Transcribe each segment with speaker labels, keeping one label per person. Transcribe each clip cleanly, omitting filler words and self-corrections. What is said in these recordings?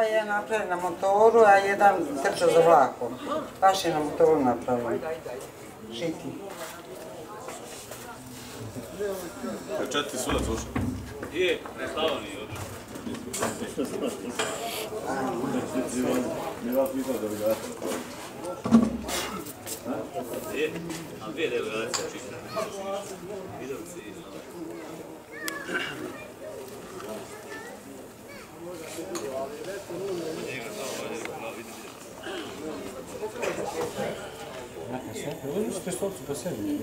Speaker 1: Ovaj je napravljen na motoru, a jedan trčao za vlakom. Baš je na motoru napravljen. Šiti.
Speaker 2: Četiri sudac ušao. Je, ne Slavoniji odšao.
Speaker 3: Mi vas pitao delegacija.
Speaker 2: Je, a dvije delegacije čista. Vidovci i
Speaker 4: Uzmite stolcu po sebi.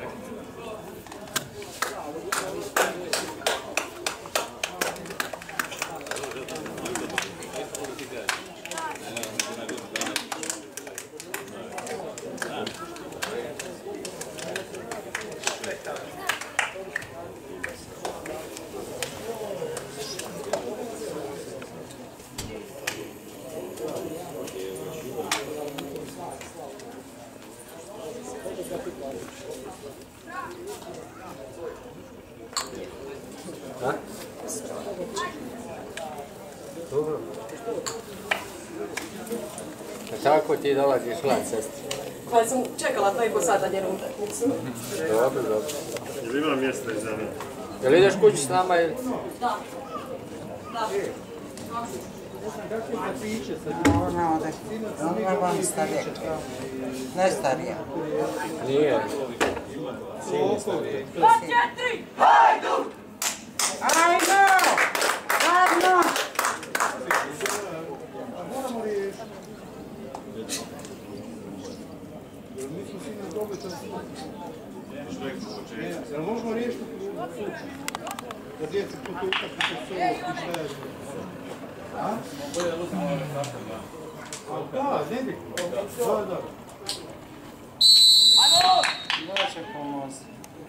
Speaker 5: Dobro. Kako ti dolaziš van, sestri?
Speaker 6: Pa sam čekala 2,5 sata njenu utakmicu.
Speaker 5: Dobro, dobro.
Speaker 3: Jel ima mjesta iza mene?
Speaker 5: Jel ideš kući s nama ili?
Speaker 6: Da. Da.
Speaker 1: Ona ode. Ona vam starija. Ne starija.
Speaker 5: Nije. Sini starije.
Speaker 6: 2-4! Hajdu!
Speaker 1: Ajmo! Hajmo!
Speaker 4: Jel možemo riješiti da djeca putu utakmice s ovog izgledaju? A? Da, ne bi. Da.
Speaker 1: Može pomoći.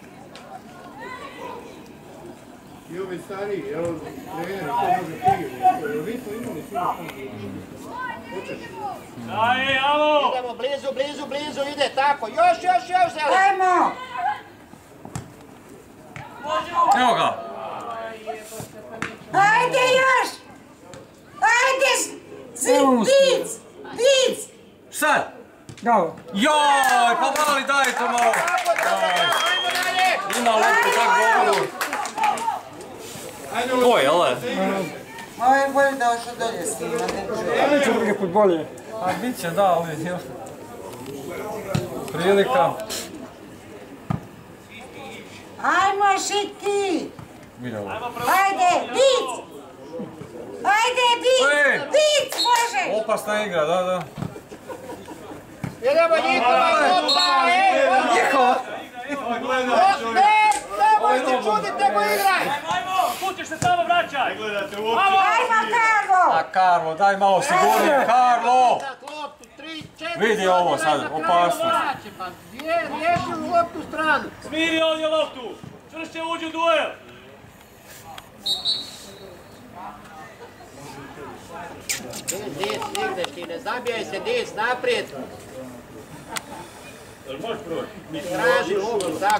Speaker 4: I ovi stariji, evo, treneri, ko može prije. Vi smo imali svi na hoćeš?
Speaker 2: Ajde, alo!
Speaker 7: Idemo blizu, ide tako. Još, Zelen.
Speaker 1: Ajmo!
Speaker 2: Evo ga!
Speaker 1: Ajde još! Ajde! Pic!
Speaker 2: Sad!
Speaker 1: Dobro.
Speaker 2: Joj, pa mali daj to malo!
Speaker 7: Ajmo dalje.
Speaker 2: Ima loptu tak govor. Tvoj, jel ne?
Speaker 1: Ovo je bolje da ošao dolje s njima, ne čuje.
Speaker 4: Ajde ću drugi put bolje.
Speaker 2: A bit će, da, ali prilika.
Speaker 1: Ajmo Šiki!
Speaker 2: Vidjelo.
Speaker 1: Ajde, pic! Ajde, pic! Može!
Speaker 2: Opasna igra, da.
Speaker 7: Idemo njihova lopta,
Speaker 2: Njihova!
Speaker 7: nemoj se čudit, nego igraj.
Speaker 2: Ajmo, kućeš se samo vraćaj!
Speaker 1: Ajmo, Karlo!
Speaker 2: A Karlo, daj malo sigurnije, Karlo!
Speaker 7: Loptu, 3, 4,
Speaker 2: Vidi ovo sad, opasno.
Speaker 7: Pa riješi loptu stranu.
Speaker 2: Smiri ovdje loptu! Čvršće uđi u duel!
Speaker 7: Des, igraš ti, ne zabijaj se, Des, naprijed. Traži loptu, tako.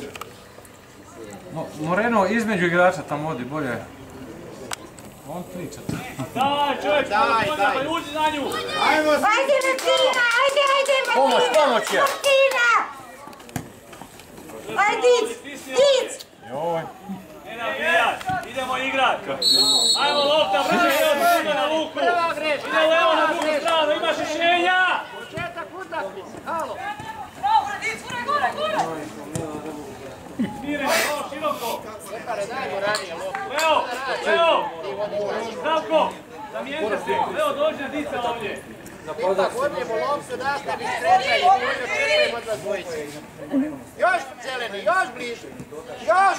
Speaker 2: Moreno između igrača tamo odi, bolje. On priča. Daj čovječ,
Speaker 7: daj.
Speaker 2: uđi na nju!
Speaker 1: Ajde, Martina! Ajde,
Speaker 2: Pomoć je!
Speaker 1: Martina! Ajde, Dic!
Speaker 2: Joj. Ne nabijaj, idemo igrat. Ajmo lopta, vrši na luku.
Speaker 7: Prva greška.
Speaker 2: Ide levo na drugu stranu, imaš rješenja.
Speaker 7: Početak utakmice, halo.
Speaker 2: Smire, široko.
Speaker 7: Lepare, dajmo ranije loptu.
Speaker 2: Leo! Zdravko, zamijenite se. Leo, dođe Dica ovdje.
Speaker 7: Ipak odnijemo loptu, nastavi skretanje, mi očekujemo od vas dvojice. Još Zeleni, još bliže. Još!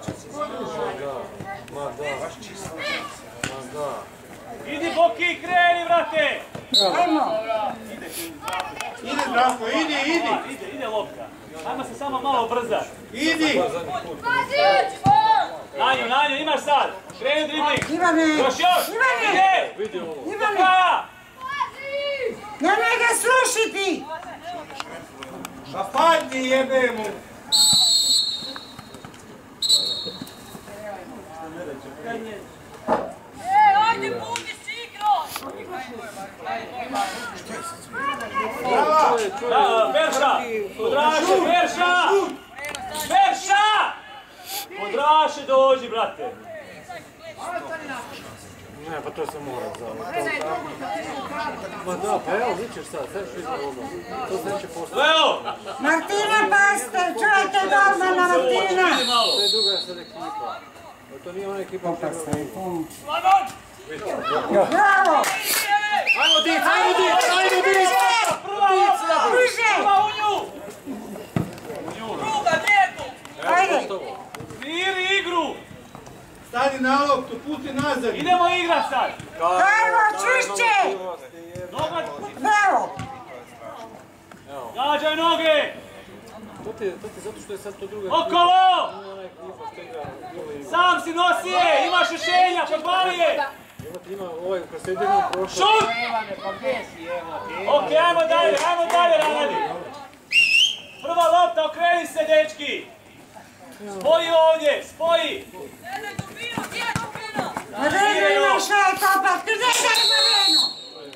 Speaker 2: Idi Boki, kreni, vrate!
Speaker 1: Ajmo!
Speaker 4: Ide, Zdravko, idi!
Speaker 2: Ide lopta. Ajmo se samo malo brzat.
Speaker 4: Idi!
Speaker 2: Nanju, imaš sad. Kreni dribling.
Speaker 1: Ivane!
Speaker 2: Još!
Speaker 1: Ivane!
Speaker 2: Ide!
Speaker 1: Ivane!
Speaker 2: Boka!
Speaker 1: Nemoj ga slušiti!
Speaker 4: Pa padni, jebe mu!
Speaker 6: Ajde, budi si igro!
Speaker 2: Berša! Podraše, Berša! Berša! Podraše, dođi, brate.
Speaker 5: Ne, pa to se mora zavljati. Ma da, pa evo, vićeš sad, sve što iznad odmah. To znači posto.
Speaker 2: Leo!
Speaker 1: Martina, paste, čujete doma na Martina!
Speaker 5: To je druga sad ekipa. To nije ona ekipa.
Speaker 1: Bravo!
Speaker 5: Ajmo Dic, ajmo Dic, ajmo Dic!
Speaker 2: Prva u nju! Druga, djetu!
Speaker 1: Ajde!
Speaker 2: Miri igru!
Speaker 4: Stani na loptu, puti nazad.
Speaker 2: Idemo igrat sad!
Speaker 1: Karlo, čvršće! Bravo!
Speaker 2: Gađaj noge!
Speaker 5: To ti zato što je sad to druga ekipa.
Speaker 2: Okolo!
Speaker 5: Ona ekipa što igra.
Speaker 2: Sam si nosi je! Imaš rješenja, podbavi je!
Speaker 5: Ima ovaj u posljednjom prošlom.
Speaker 2: Šut! Okej, ajmo dalje, radi! Prva lopta, okreni se, dečki! Spoji ovdje, spoji!
Speaker 1: Marino ima šta je kopat, gdje Marino?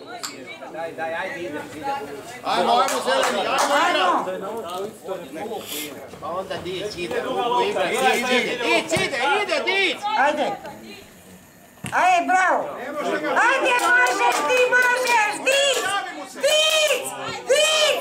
Speaker 7: Ajmo, zeleni, ajmo
Speaker 1: Ajmo!
Speaker 7: Pa onda Dic ide, ide, Dic!
Speaker 1: Ajde! Ajde, bravo! Ajde, možeš, ti možeš! Dic! Dic! Dic!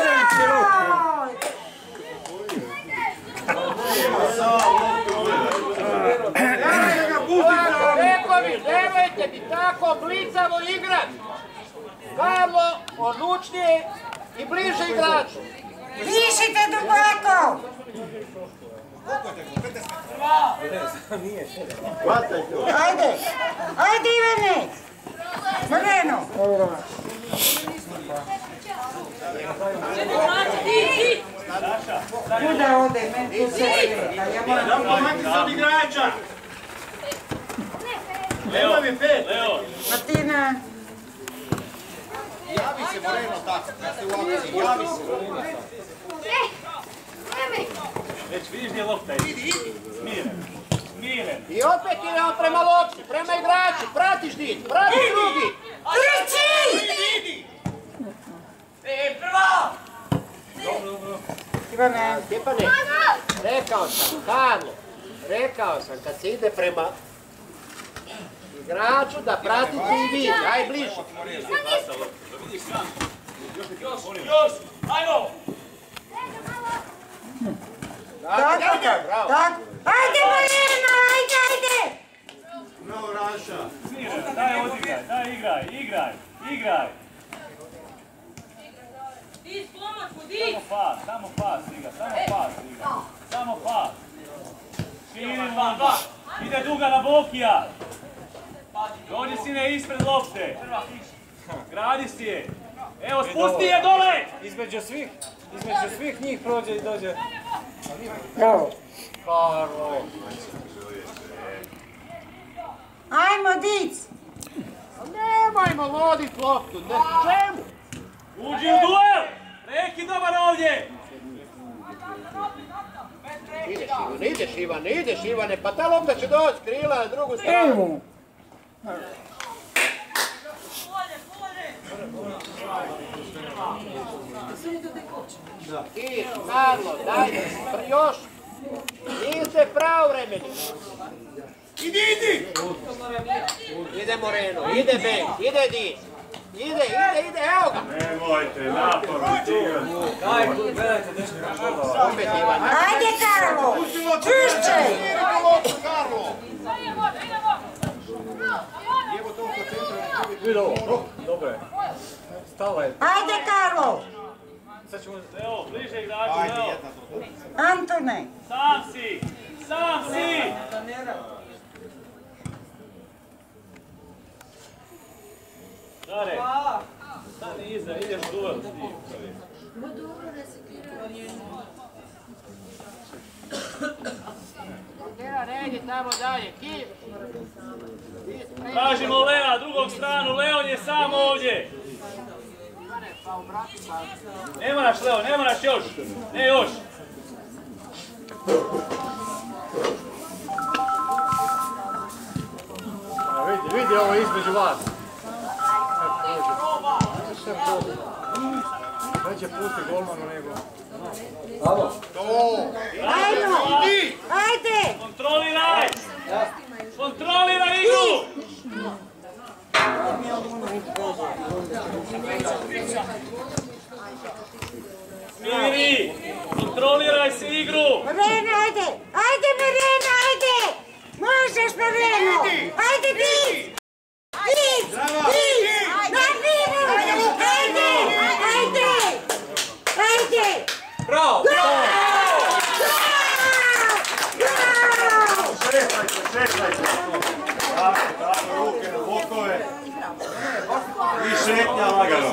Speaker 7: Beković, nemojte mi tako blicavo igrat! Karlo, odlučnije i bliže igraču!
Speaker 1: Pišite duboko! Ajde! Ajde, Ivane! Marino! Kuda ode, meni tu se sveta, ja moram
Speaker 4: Pomaki se od igrača. Nema mi pet.
Speaker 2: Leo!
Speaker 1: Martina!
Speaker 7: Javi se Moreno tako, kad ste u akciji, javi se.
Speaker 2: Već vidiš gdje lopta je. Smiren. Smiren.
Speaker 7: I opet idemo prema lopti, prema igraču, pratiš Dic, pratiš drugi!
Speaker 1: Trči!
Speaker 2: Prva!
Speaker 1: Ivane!
Speaker 7: Stjepane, rekao sam, Karlo, rekao sam kad se ide prema igraču da pratite i vi, aj bliže.
Speaker 2: Još! Ajmo!
Speaker 1: Tako! Ajde, Marino! Ajde!
Speaker 4: Bravo, Raša.
Speaker 2: Smiren, daj odigraj, daj igraj! Samo pas igra, samo pas! Širim vam, ide duga na Bokija! Dođi sine ispred lopte! Gradi si je! Evo, spusti je dole!
Speaker 5: Između svih njih prođe i dođe.
Speaker 1: Bravo!
Speaker 7: Karlo.
Speaker 1: Ajmo, Dic!
Speaker 7: Nemojmo vodit loptu, ne čemu?
Speaker 2: Uđi u duel! Neki dobar ovdje!
Speaker 7: Ideš Ivane, pa ta lopta će doći krila na drugu stranu. Ti, Karlo, dajte, još. Niste pravovremeni.
Speaker 2: Idi!
Speaker 7: Ide Moreno, ide Benk, ide Dic. Ide, evo ga.
Speaker 3: Nemojte, naporno igrati.
Speaker 5: Daj, gledajte, dečki,
Speaker 7: Opet Ivan.
Speaker 1: Ajde, Karlo! Čvršće!
Speaker 5: Vidi ovo, dobro je. Stala je.
Speaker 1: Ajde, Karlo!
Speaker 5: Sad ćemo...
Speaker 2: Evo, bliže igraču, Leo!
Speaker 1: Antone!
Speaker 2: Sam si! Dare, stani iza, ideš duel s njim.
Speaker 7: Ne ide tamo dalje, Kim.
Speaker 2: Tražimo Lea, drugog stranu, Leon je sam ovdje. Ne moraš Leo, ne moraš još. Ne još.
Speaker 5: Vidi ovo između vas.
Speaker 4: sad dobio. Neće pusti golmanu nego...
Speaker 7: Ajmo! Ajde!
Speaker 2: Kontroliraj! Kontroliraj igru! Smiri! Kontroliraj si igru!
Speaker 7: Mirena, ajde! Ajde, Mirena, ajde! Možeš, Mirena! Ajde, ti! Ti! Na Miru! Ajde! Ajde! Ajde!
Speaker 2: Bravo!
Speaker 3: Šetajte. Tako, ruke na bokove. I šetnja lagano.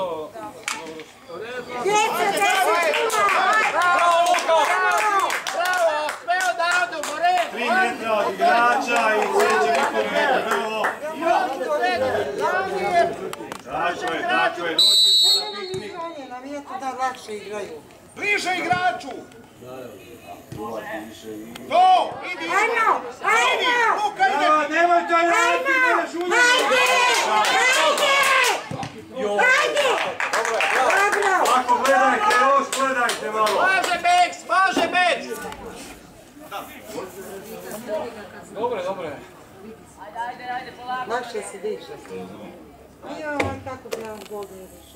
Speaker 7: Djeca, 10 kula!
Speaker 2: Bravo, Luka!
Speaker 7: Bravo! Sve od narodu, Moreno!
Speaker 3: 3 metra od igrača i sveće niko ne prvo. Tako je. Došli smo na piknik.
Speaker 1: Navijetu da lakše igraju.
Speaker 7: Bliže igraču! To! Idi! Ajmo! Ajmo! Luka ide!
Speaker 3: Nemoj to raditi, ne žulje.
Speaker 7: Ajde! Ajde! Ajde! Dobro!
Speaker 3: Ako gledajte, još gledajte malo.
Speaker 7: Može Beks! Može Beks!
Speaker 5: Dobre.
Speaker 1: Lakše se diše. Joj, kako bi vam godinu išao.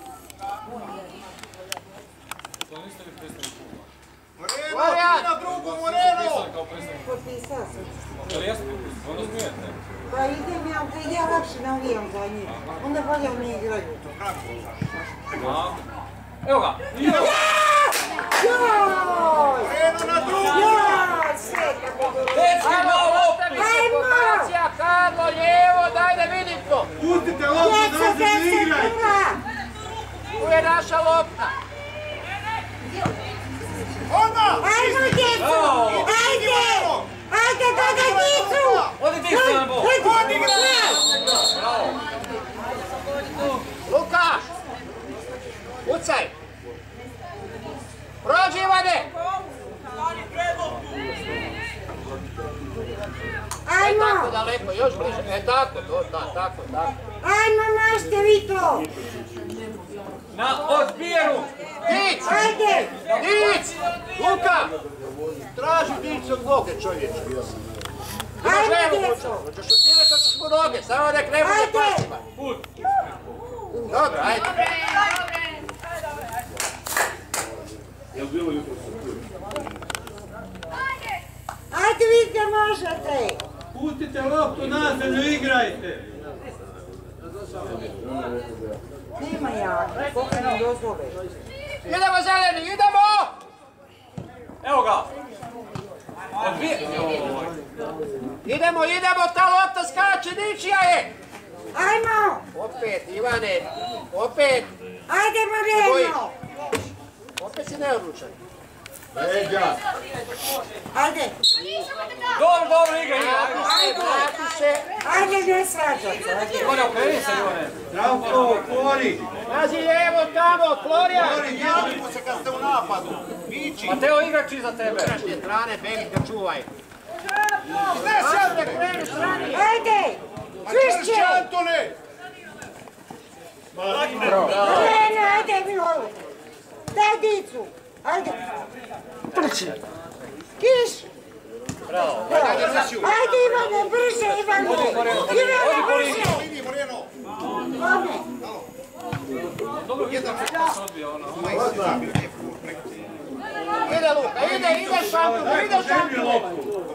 Speaker 7: Moreno! Na drugu, Moreno!
Speaker 1: Potpisao sam.
Speaker 5: Jel jesmo? Ono smijete?
Speaker 1: Pa idem ja lakše navijam za njih. Onda bolje oni igraju.
Speaker 5: Evo ga!
Speaker 7: Moreno na drugu!
Speaker 1: Joj, sve kako dobro.
Speaker 5: Dečki, malo loptu!
Speaker 7: Formacija, Karlo, lijevo, daj da vidim to!
Speaker 3: Pustite loptu,
Speaker 1: Djeca,
Speaker 3: da se
Speaker 1: 10
Speaker 3: igraj.
Speaker 1: kula!
Speaker 7: Tu je naša lopta!
Speaker 1: Ajmo, djecu! Ajde! Ajde, dodaj djecu!
Speaker 5: Odi ti se na bol!
Speaker 7: Lukaš! Ucaj! Prođi, Ivane!
Speaker 1: Ajmo!
Speaker 7: Tako daleko, još bliže. Tako, tako.
Speaker 1: Ajmo, mašte vi to!
Speaker 5: Na odbijenu!
Speaker 7: Dic!
Speaker 1: Ajde!
Speaker 7: Dic! Luka! Traži dic od noge, čovječe.
Speaker 1: Ajmo, djecu!
Speaker 7: Hoćeš šutirati, hoćeš mu noge, samo nek ne bude pasima. Dobro, ajde.
Speaker 1: Ajde, vidite, možete!
Speaker 3: Pustite loptu nazad, igrajte.
Speaker 1: Nema jaka, koliko nam dozvole.
Speaker 7: Idemo, zeleni, idemo!
Speaker 5: Evo ga!
Speaker 7: Idemo, ta lopta skače, ničija je!
Speaker 1: Ajmo!
Speaker 7: Opet, Ivane, opet!
Speaker 1: Ajde, Moreno!
Speaker 7: Opet si neodlučan.
Speaker 1: Ajde!
Speaker 5: Dobro, igra!
Speaker 7: Vrati se!
Speaker 1: Ajde, ne svađat se, ajde!
Speaker 5: Ivane, okreni se, Ivane!
Speaker 3: Zdravko, Klori.
Speaker 7: Pazi lijevo tamo, Florijan!
Speaker 3: Javimo se kad ste u napadu. Viči.
Speaker 5: Mateo, igrač iza tebe!
Speaker 7: Igrašnje strane, Belik ga čuvaj. Ne, sad ne krenu strani!
Speaker 1: Ajde! Čvršće!
Speaker 7: Antone!
Speaker 1: Moreno, ajde, Milovo! Daj dicu! Ajde! Trči! Kiš!
Speaker 5: Bravo!
Speaker 1: Ajde, Ivane, brže, Ivane! Ivane, brže! Kome?
Speaker 5: Dobro, jedan se odbija, ono.
Speaker 7: Ide Luka, ide šampion!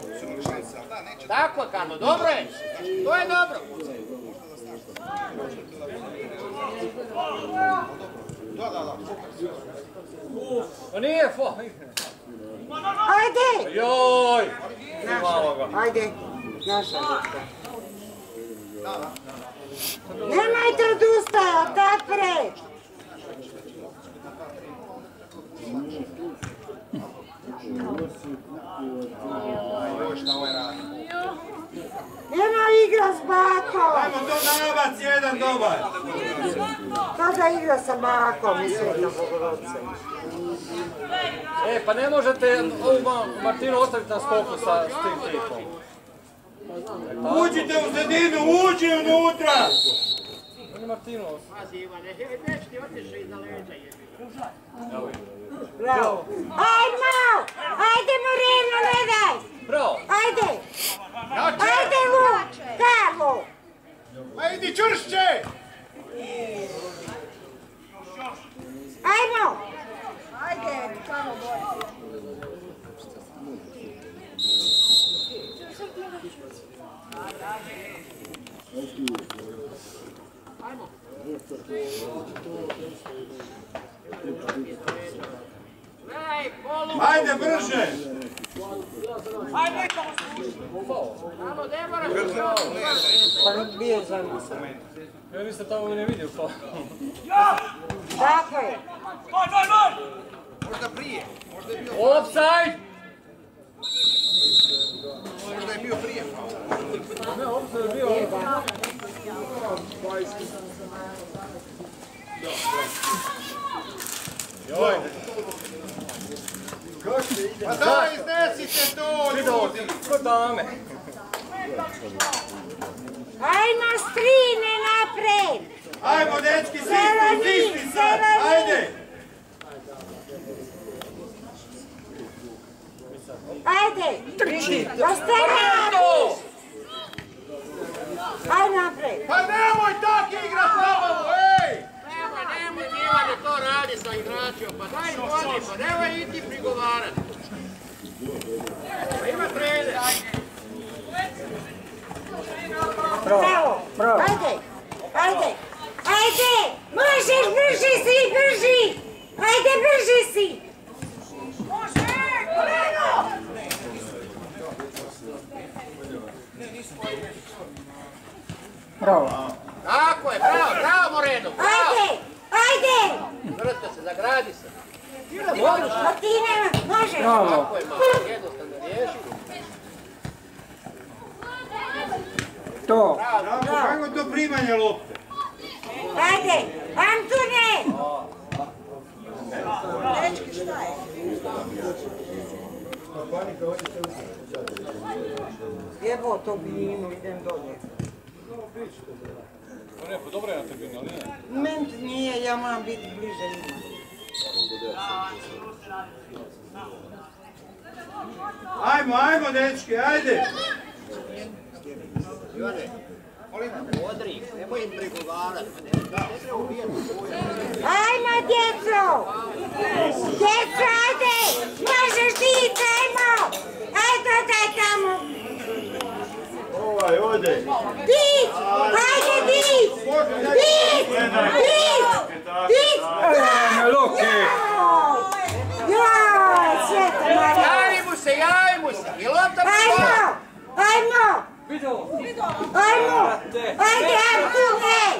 Speaker 7: Tako, Karlo, dobro je! To je dobro!
Speaker 5: Pa nije fo!
Speaker 1: Ajde!
Speaker 5: Joj! Malo ga!
Speaker 1: Ajde, naša dječka. Nemojte odustajati, napred! Nema igra s bakom!
Speaker 3: Ajmo to nabac, jedan dobar.
Speaker 1: Kada igra sa bakom i Svetom Bogorodice?
Speaker 5: Pa ne možete ovu Martinu ostaviti na skoku sa tim tipom.
Speaker 3: Uđite u sredinu, uđi unutra.
Speaker 5: On je Martinov.
Speaker 7: Pazi Ivane, već ti otišao iza leđa jebi.
Speaker 1: Bravo.
Speaker 8: Ajmo! Ajde Moreno, ne daj!
Speaker 5: Bravo!
Speaker 8: Ajde! Ajde Vuk! Karlo!
Speaker 7: Ma idi čvršće!
Speaker 8: Ajmo!
Speaker 6: Ajde, kamo bolje.
Speaker 3: Ajde, brže!
Speaker 7: Alo, ne moraš
Speaker 1: Pa bio za nas.
Speaker 5: Ja nisam tamo ne vidio pa.
Speaker 8: Tako je!
Speaker 7: Možda prije, možda je bio...
Speaker 5: Offside!
Speaker 7: Možda je bio prije.
Speaker 5: Ne, offside je bio. Joj!
Speaker 7: Pa daj, iznesite to, ljudi!
Speaker 5: Ko dame?
Speaker 8: Ajmo strine napred!
Speaker 3: Ajmo, dečki, sisti sad! Ajde!
Speaker 8: Ajde! Ostani! Ajde napred!
Speaker 7: Pa nemoj tak igrat zabavu, ej! Nemoj Ivane to radi sa igračima, pa daj vodi, pa nemoj iti prigovarat. Pa ima trener.
Speaker 8: Bravo! Ajde! Ajde! Ajde! Možeš, brži si, brži! Ajde, brži si!
Speaker 1: Bravo.
Speaker 7: Tako je, bravo Moreno, bravo!
Speaker 8: Ajde! Ajde!
Speaker 7: Vrta se, zagradi se.
Speaker 8: Martina, možeš!
Speaker 7: Tako je malo, jednostavno riješi.
Speaker 1: To.
Speaker 3: Bravo, kako to primanje lopte?
Speaker 8: Ajde! Antune!
Speaker 6: Dečki, šta je?
Speaker 1: Jebo to binu, idem dolje.
Speaker 5: Ne, pa dobro je na tribini, ali nije.
Speaker 1: Ment nije, ja moram biti bliže njima.
Speaker 3: Ajmo, dečki, ajde!
Speaker 7: Ivane, molim te, odri, nemoj im prigovarat. Ne treba ubijati svoje.
Speaker 8: Ajmo, djeco! Djeco, ajde! Možeš ti, ajmo! Ajde, daj tamo!
Speaker 3: Ovaj, ode!
Speaker 8: Dić! Ajde, dić! Dić! Dić! Joj, sveta Marija!
Speaker 7: Javi mu se! I lopta
Speaker 8: Ajmo! Ajmo! Ajmo! Ajde, Antune!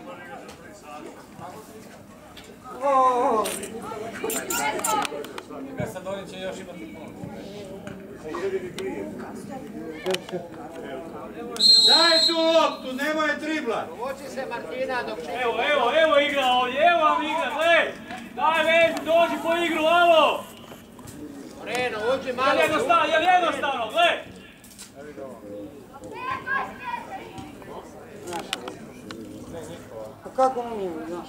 Speaker 5: Ja sad oni će još imati puno.
Speaker 3: Daj tu loptu, nemoj driblat!
Speaker 7: Povuči se Martina dok će...
Speaker 2: Evo igra ovdje, evo vam igra, gle! Daj Veljko, dođi po igru, alo!
Speaker 7: Moreno, uđi malo.
Speaker 2: Jel jednostavno, gle!
Speaker 1: Pa kako on ima, znaš?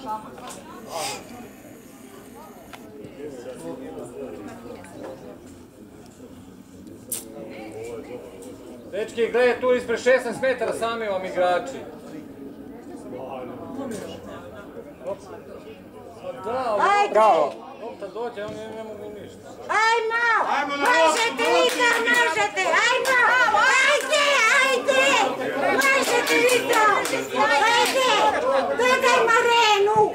Speaker 5: Dečki, gledaj tu ispred 16 metara sami vam igrači.
Speaker 8: Ajde!
Speaker 1: Bravo.
Speaker 5: Lopta dođe, oni ne mogu ništa.
Speaker 8: Ajmo! Možete vi to, možete! Ajmo! Ajde! Ajde! Možete vi to! Ajde! Dodaj Marenu!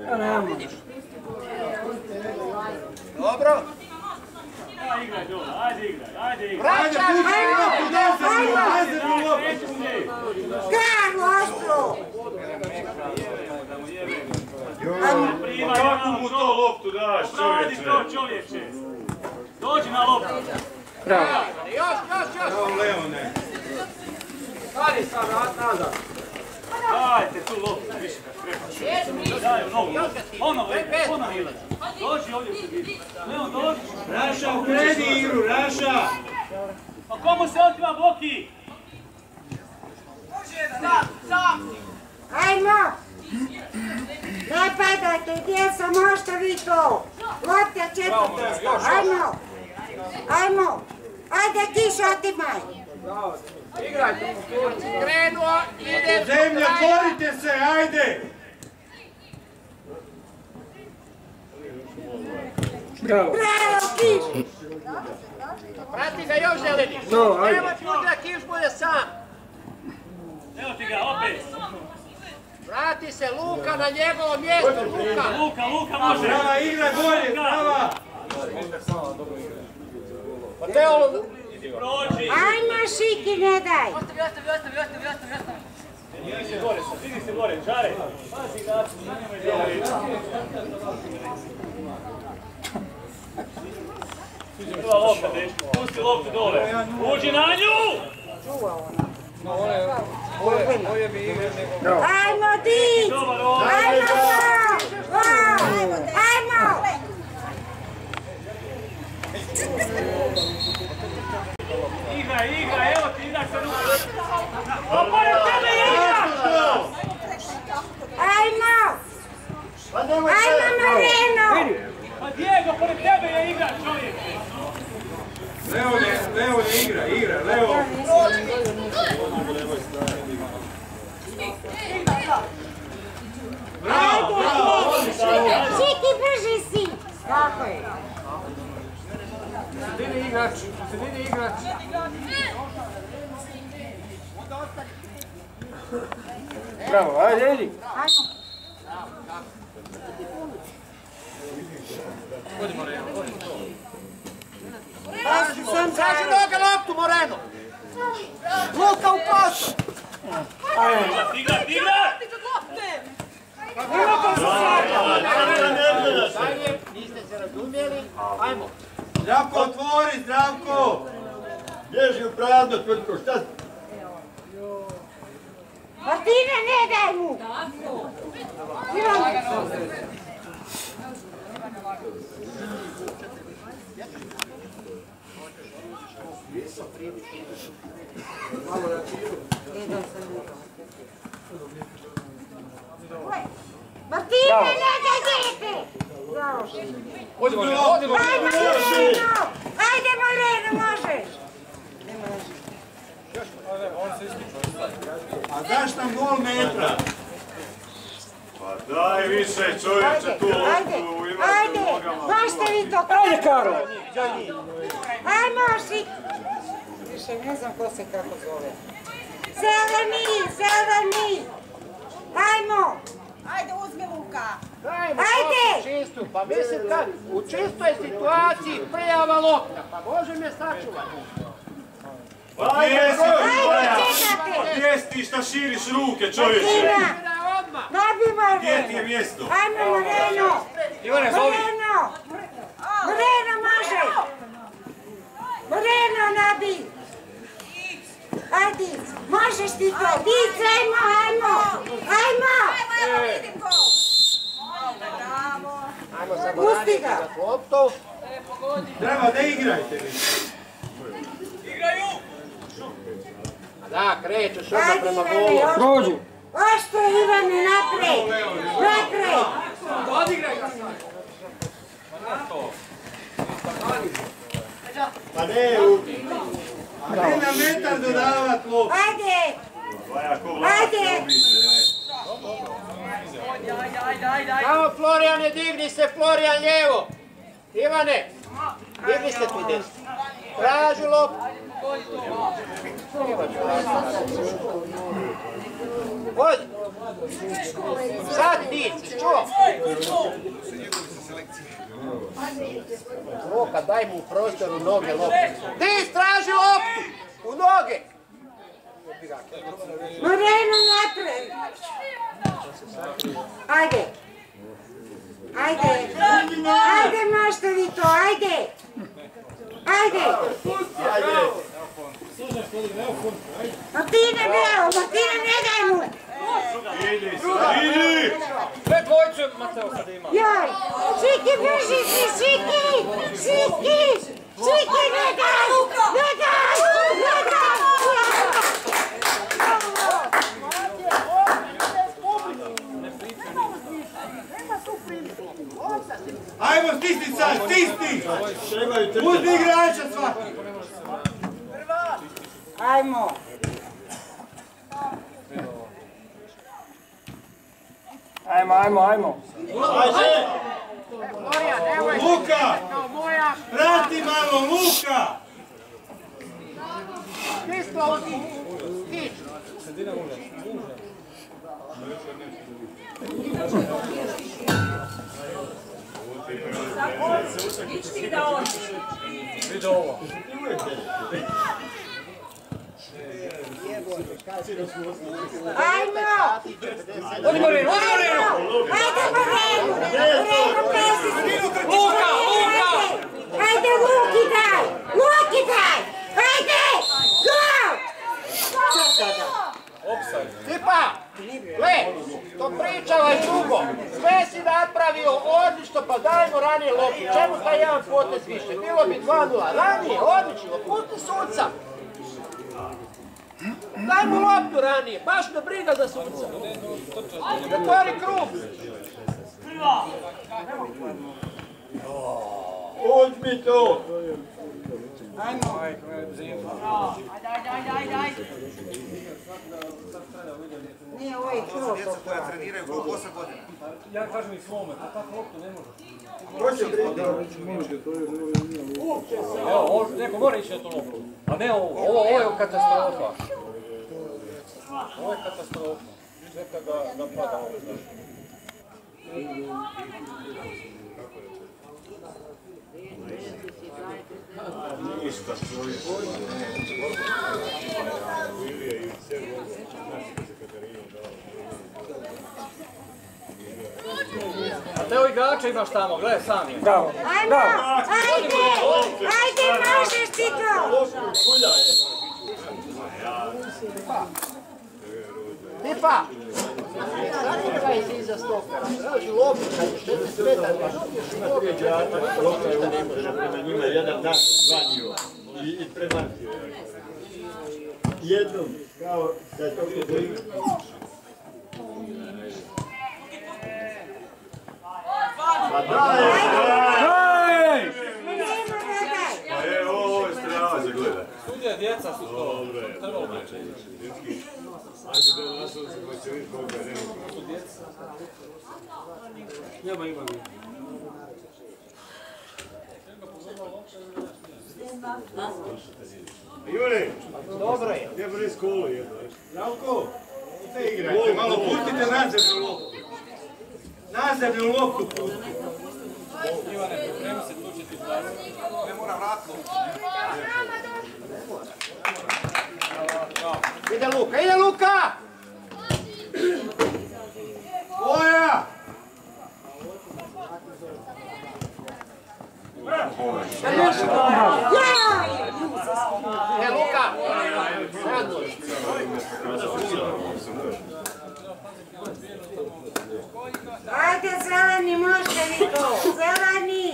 Speaker 7: Dobro.
Speaker 2: Igraj dole, ajde igraj.
Speaker 3: Ajde, puštaj loptu, nazad loptu!
Speaker 8: Karlo, ostro!
Speaker 3: Kako mu to loptu daš,
Speaker 2: Radi
Speaker 3: čovječe?
Speaker 2: to, čovječe. Dođi na loptu.
Speaker 1: Bravo.
Speaker 7: Još!
Speaker 3: Evo Leone.
Speaker 2: Dajte tu loptu, više kad treba. Daj u nogu. Ono, ilazi. Dođi ovdje u sredinu. Leon, dođi.
Speaker 3: Raša, ukredi igru, Raša!
Speaker 2: Pa komu se otima Boki?
Speaker 8: Ajmo! Ne padajte, djeco, možete vi to. Lopta četvrta. Ajmo. Ajmo. Ajde, Kiš, otimaj.
Speaker 7: Krenuo, ide.
Speaker 3: Zemlja, tvorite se, ajde!
Speaker 8: Bravo, Kiš.
Speaker 7: Prati ga još zeleni. Evo ti da Kiš bude sam.
Speaker 2: Evo ti ga, opet.
Speaker 7: Vrati se Luka na njegovo mjesto, Luka.
Speaker 2: Luka može.
Speaker 3: Brava, igra bolje, brava!
Speaker 2: Prođi.
Speaker 8: Ajmo, Šiki, ne daj.
Speaker 2: Vidi se gore, Žare. Pazi ga, nemoj prva lopta, dečko. Pusti loptu dole. Uđi na nju!
Speaker 8: Ajmo, Dic. Ajmo.
Speaker 2: Igra, evo ti, igra se ruka. Opaj od tebe igra!
Speaker 8: Ajmo. Ajmo, Moreno.
Speaker 2: Pa Diego, pored tebe je igra, čovjek.
Speaker 3: Leo ne igra, Leo. Bravo!
Speaker 8: Šiki, brži si. Tako je.
Speaker 5: Sredini igrač. Bravo, ajde, idi.
Speaker 7: Traži noga loptu, Moreno. Luka u pasu.
Speaker 2: Igra!
Speaker 7: Niste se razumijeli, ajmo.
Speaker 3: Zdravko, otvori, Zdravko! Bježi u pravdu, Tvrtko, šta?
Speaker 8: Martina, ne daj mu. Martina, ne daj djete.
Speaker 5: Odi Moreno.
Speaker 8: Ajde, Moreno, možeš.
Speaker 3: A daš nam gol metra? Pa daj više čovječe tu loptu, imate u nogama.
Speaker 8: Možete vi to.
Speaker 5: Ajde, Karo.
Speaker 8: Ajmo, Šik.
Speaker 1: Više ne znam ko se kako zove.
Speaker 8: Zeleni. Ajmo.
Speaker 6: Ajde, uzmi Luka.
Speaker 8: Ajde.
Speaker 7: Čistu, pa mislim kad u čistoj situaciji prijava lopta, pa može me sačuvati.
Speaker 3: Pa gdje si ti, Maja?
Speaker 8: čekate.
Speaker 3: Gdje si ti šta širiš ruke, čovječe?
Speaker 8: Martina. Nabi Moreno.
Speaker 3: Gdje ti je mjesto?
Speaker 8: Ajmo, Moreno. Moreno, može. Moreno, nabi. Ajde, možeš ti to. Dic, ajmo.
Speaker 7: Ajmo sad
Speaker 8: Pusti ga.
Speaker 7: loptu.
Speaker 3: Treba, ne igrajte vi.
Speaker 7: Da, krećeš odmah
Speaker 8: Ajde,
Speaker 7: prema
Speaker 8: Ivane,
Speaker 7: golu.
Speaker 8: još.
Speaker 5: Prođi.
Speaker 8: Ošto, Ivane, napred.
Speaker 3: Pa ne, a ne na metar dodavat loptu.
Speaker 8: Ajde.
Speaker 3: Vaja, ko vlada
Speaker 8: Ajde.
Speaker 7: Samo Florijane, digni se, Florijan lijevo. Ivane, digni se tu desno. Traži loptu. Vodi. Sad Dic, čuo? Luka, daj mu u prostoru noge loptu. Dic, traži loptu! U noge!
Speaker 8: Moreno, napred. Ajde. Možete vi to, ajde. Martina, ne daj mu.
Speaker 3: Idi!
Speaker 5: Sve dvojče, Mateo sad ima.
Speaker 8: Joj, Šiki, brži si, Šiki, ne daj.
Speaker 4: Ajmo, stisni sad, stisni! Uzmi igrača svaki!
Speaker 8: Ajmo.
Speaker 2: Ajmo.
Speaker 4: Ajde! Luka! Vrati malo, Luka!
Speaker 2: Vidi ovo.
Speaker 8: Ajmo!
Speaker 2: Odi Moreno!
Speaker 8: Ajde Moreno!
Speaker 2: Luka!
Speaker 8: Ajde Luki daj! Ajde! Go!
Speaker 7: Tipa! Gle, to pričala je dugo. Sve si napravio odlično, pa dajmo ranije loptu. Čemu taj jedan potez više? Bilo bi 2-0. Ranije, odlično. Pusti suca. Dajmo loptu ranije. Baš me briga za suca. Zatvori krug. Uzmi to.
Speaker 8: Ajde. Nije ovo je krov.
Speaker 3: Djeca koja treniraju po 8 godina.
Speaker 2: Ja kažem i svome, a tako loptu ne može. Evo, neko mora ići na to loptu. A ne ovo, ovo je katastrofa. Ovo je katastrofa. Čeka da pada ovo.
Speaker 3: Ništa čovjek.
Speaker 2: A te ovi igrače imaš tamo, gledaj sam je.
Speaker 8: Ajmo! Ajde, možeš ti to!
Speaker 7: Tipa! Sačekaj si iza stopera. Traži loptu, kad je 60 metara.
Speaker 3: Lopta je ušla prema njima, jedan dan zvanio i prematio. Jednom, kao da je to problem. Pa daj! Pa je, ovo je strava za gledaj.
Speaker 2: Sudje, djeca su to. Trebalo bi.
Speaker 3: Ajde da je našao se koji će vidjeti koga je nema. Ima. Jure!
Speaker 7: Dobro je.
Speaker 3: Gdje boli skolu jedno?
Speaker 4: Zdravko, te igrajte, malo pustite nazadnu loptu. Nazadnu loptu pustite.
Speaker 2: Ivane, pripremi se, tu će ti izlaziti. Ne mora vratno.
Speaker 7: Ide Luka!
Speaker 4: Boja!
Speaker 7: Luka!
Speaker 8: Ajde, zeleni, možete vi to! Zeleni!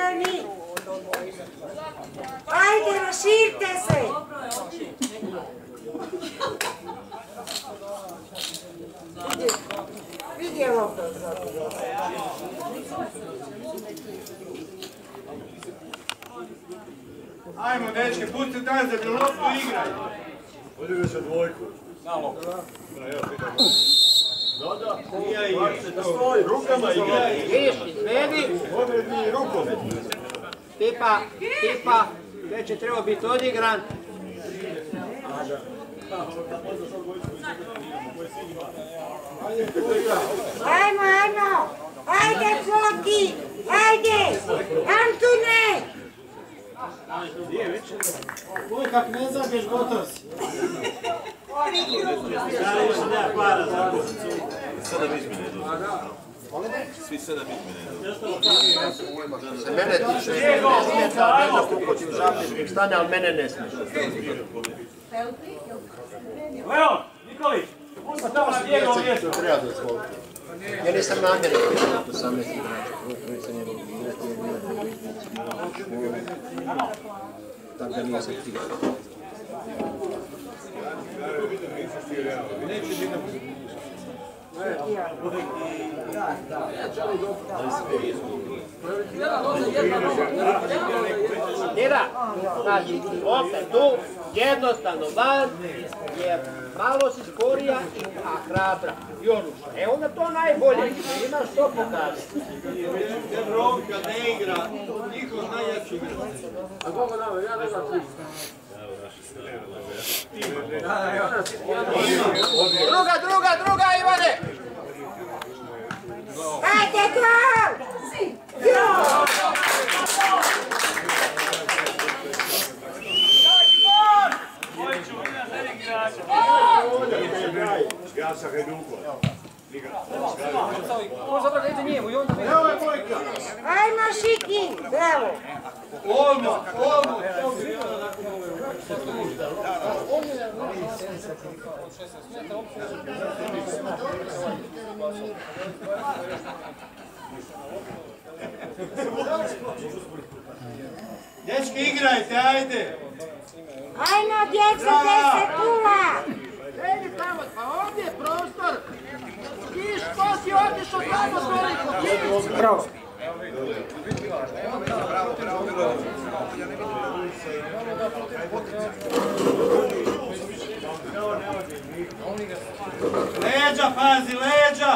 Speaker 8: Ajde, raširite se! Vidi loptu.
Speaker 4: Ajmo, dečke, pustite nazadnu loptu i igraj.
Speaker 3: Odi ga sa dvojku.
Speaker 2: Na loptu.
Speaker 3: Da. Ja igram. Da svoj rukama igraj.
Speaker 7: Viš, izvedi.
Speaker 3: Odredni rukom.
Speaker 7: Tipa. Već je trebao biti odigran.
Speaker 8: Ajmo! Ajde, Floki! Ajde! Antune!
Speaker 4: Oj, kak ne zabiješ, gotov si.
Speaker 3: Svi 7 izmjene.
Speaker 7: Se mene tiče, ne smeta mene kukoći u zapisnik stane, ali mene ne smeta.
Speaker 2: Leo, Nikolić, pusti tamo na njegovo mjesto.
Speaker 7: Treba dozvoliti. Ja nisam namjerno to 18 igrača, koji sam njegov igrati. Tako da nije se htio. Nira, znači, opet tu, jednostavno van, jer malo si sporija, a hrabra. I onuša. E onda to najbolje, imaš što pokazati.
Speaker 4: Evropka ne igra, njihov najjači igra.
Speaker 5: A koliko dao? Ja ne znam 3.
Speaker 7: Druga, Ivane!
Speaker 8: Ajde, gol! Gol!
Speaker 3: Ja sam Hajdukova.
Speaker 5: Možda da idete njemu i onda...
Speaker 4: Evo je Bojka!
Speaker 8: Ajmo, Šiki! Bravo!
Speaker 4: Olmo! Dečki, igrajte, ajde!
Speaker 8: Ajmo, djeco, 10 pula!
Speaker 7: Edi tamo, pa ovdje je prostor! Viš, ko si otišao tamo toliko?
Speaker 8: Bravo!
Speaker 4: Leđa, pazi, leđa!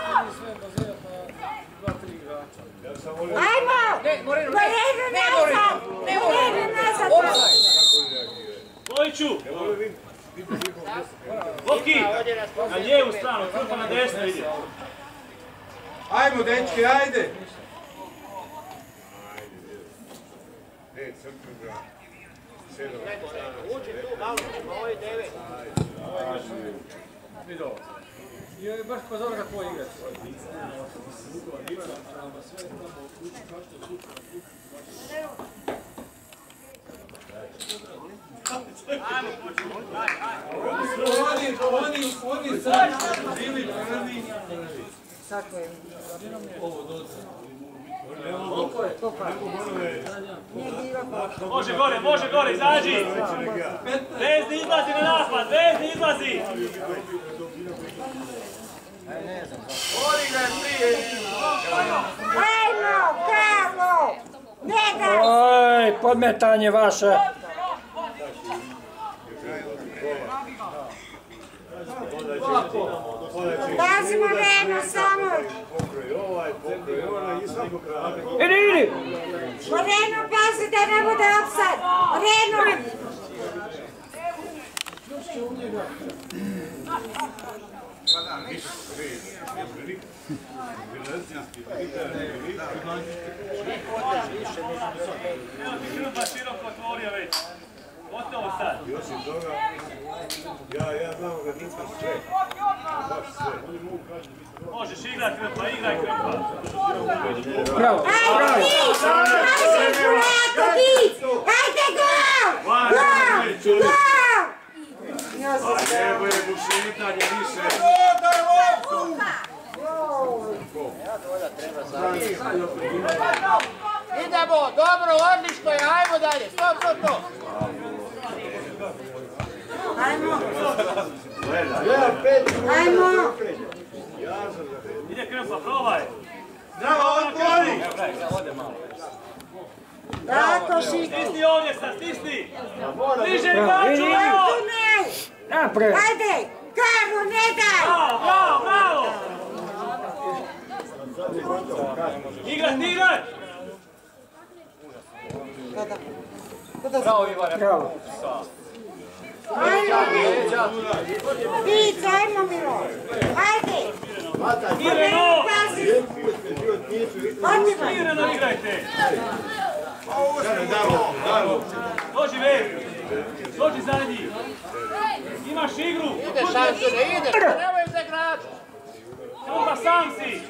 Speaker 8: Ajmo! Morenu nazad! Morenu nazad!
Speaker 2: Vojiću! Voki! Na lijevu stranu, Krpa na desnu ide.
Speaker 4: Ajmo, dečki, ajde!
Speaker 7: Uči tu malo, ovo je 9.
Speaker 5: I baš pozor ga tvoj igrač.
Speaker 4: Oni sad bili prvi.
Speaker 8: Sako je.
Speaker 2: Može gore, izađi! Vezni izlazi na napad, Vezni izlazi!
Speaker 8: Ajmo, Karlo! Ne gaj!
Speaker 9: Oj, podmetanje vaše.
Speaker 8: Pazimo Reno samo!
Speaker 9: Idi!
Speaker 8: Reno, pazi da ne bude opsad! Reno!
Speaker 2: Evo ti Krpa široko otvorio već. Gotovo sad.
Speaker 3: Osim toga, ja znam da nisam sve. Baš sve.
Speaker 2: Možeš igrat Krpa, igraj Krpa.
Speaker 9: Bravo!
Speaker 8: Ajde, Vić! Ajde, Kurako, Vić! Ajde, gol! Gol! Gol!
Speaker 3: Evo je bušitanje više.
Speaker 7: Idemo, dobro, odlično je, ajmo dalje, stop.
Speaker 8: Ajmo! Ajmo!
Speaker 2: Ide Krpa, probaj.
Speaker 4: Zdravo, otvori!
Speaker 8: Tako, Šiki!
Speaker 2: Stisni ovdje sad, stisni! Bliže igraču, evo!
Speaker 9: Napred!
Speaker 8: Ajde! Karlo, ne daj!
Speaker 2: Bravo! Igrat!
Speaker 5: Bravo, Ivane.
Speaker 9: Bravo!
Speaker 8: Ajmo, Vić, ajmo, Milo! Ajde!
Speaker 2: Mireno!
Speaker 8: Pazi! Otima!
Speaker 2: Mireno igrajte! Dođi Vezni! Dođi zadnji! Imaš igru!
Speaker 7: Ide šansu, ne ideš, nemoj za igrač.
Speaker 2: Krpa, sam si!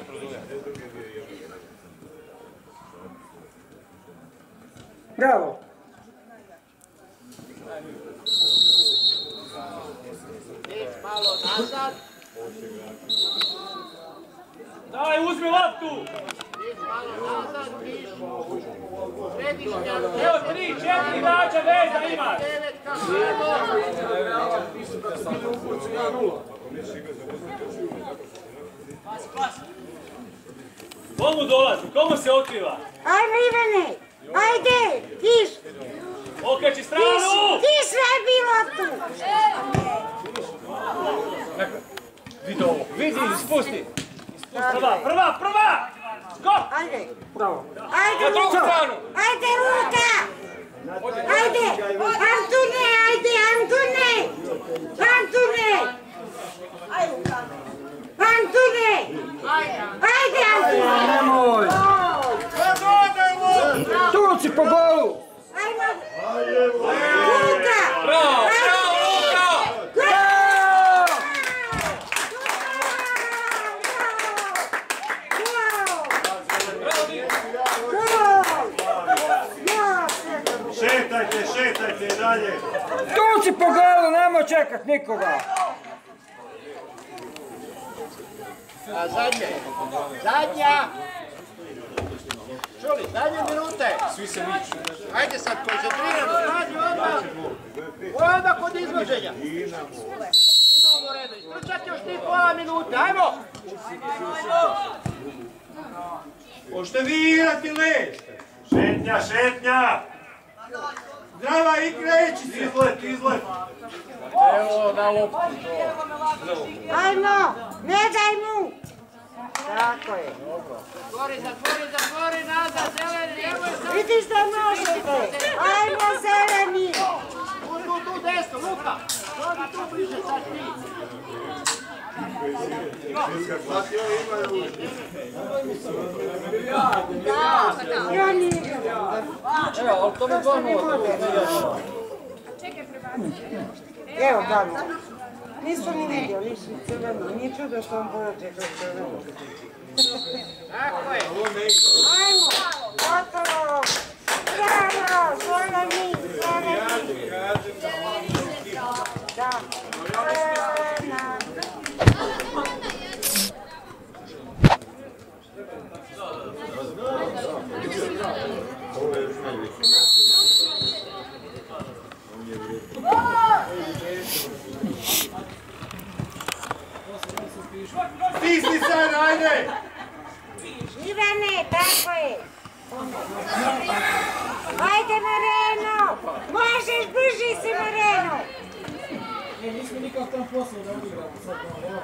Speaker 9: Bravo!
Speaker 7: Vić malo nazad.
Speaker 2: Daj, uzmi loptu!
Speaker 7: Vić malo nazad, Vić. Središnja.
Speaker 2: Evo 3-4 igrača Vezna imaš!
Speaker 7: 9 kako
Speaker 2: Komu dolazi? Komu se otkriva?
Speaker 8: Ajmo Ivane! Ajde! Kiš!
Speaker 2: Okreći stranu!
Speaker 8: Kiš rebi loptu!
Speaker 5: Vidi ovo, vidi, spusti.
Speaker 2: Prva! Skok!
Speaker 8: Ajde!
Speaker 9: Bravo.
Speaker 8: Ajde
Speaker 5: Na drugu
Speaker 8: Luka!
Speaker 5: stranu.
Speaker 8: Ajde Luka! Ajde! Antune! Ajde Antune! Antune! Antune! Ajde Antune!
Speaker 9: Nemoj! Turci po golu!
Speaker 8: Ajmo! Luka!
Speaker 5: Bravo, bravo, Luka!
Speaker 3: Šetajte dalje.
Speaker 9: Turci po golu, nemoj čekat nikoga!
Speaker 7: A zadnja! Čuli, zadnje minute!
Speaker 5: Svi se miču.
Speaker 7: Ajde sad, koncentrirano, zadnji odmah kod izvođenja. Idemo u redu, istrčati još ti pola minute, ajmo!
Speaker 4: Možete vi igrati lešte.
Speaker 3: Šetnja!
Speaker 4: Zdrava i kreći se.
Speaker 3: Izlet.
Speaker 5: Evo na loptu.
Speaker 8: Ajmo! Ne daj mu! Tako je.
Speaker 7: Zatvori, nazad, zeleni, nemoj sad!
Speaker 8: Vidiš da možete! Ajmo zeleni!
Speaker 7: Tu desno, Luka! Dođi tu bliže, sad ti!
Speaker 8: Ja nije.
Speaker 5: Evo, ali to mi 2-0.
Speaker 8: Evo gamo. Nisu ni vidjeli, nisu crveno. Nije čudo što on pođe kroz crveno.
Speaker 7: Tako je!
Speaker 8: Ajmo! Gotovo! Bravo! Zeleni! Da! Zelena!
Speaker 4: Stisni sad, ajde!
Speaker 8: Ivane, tako je! Ajde Moreno! Možeš, brži si Moreno!
Speaker 9: Nismo nikak tam poslali da odigramo sad malo.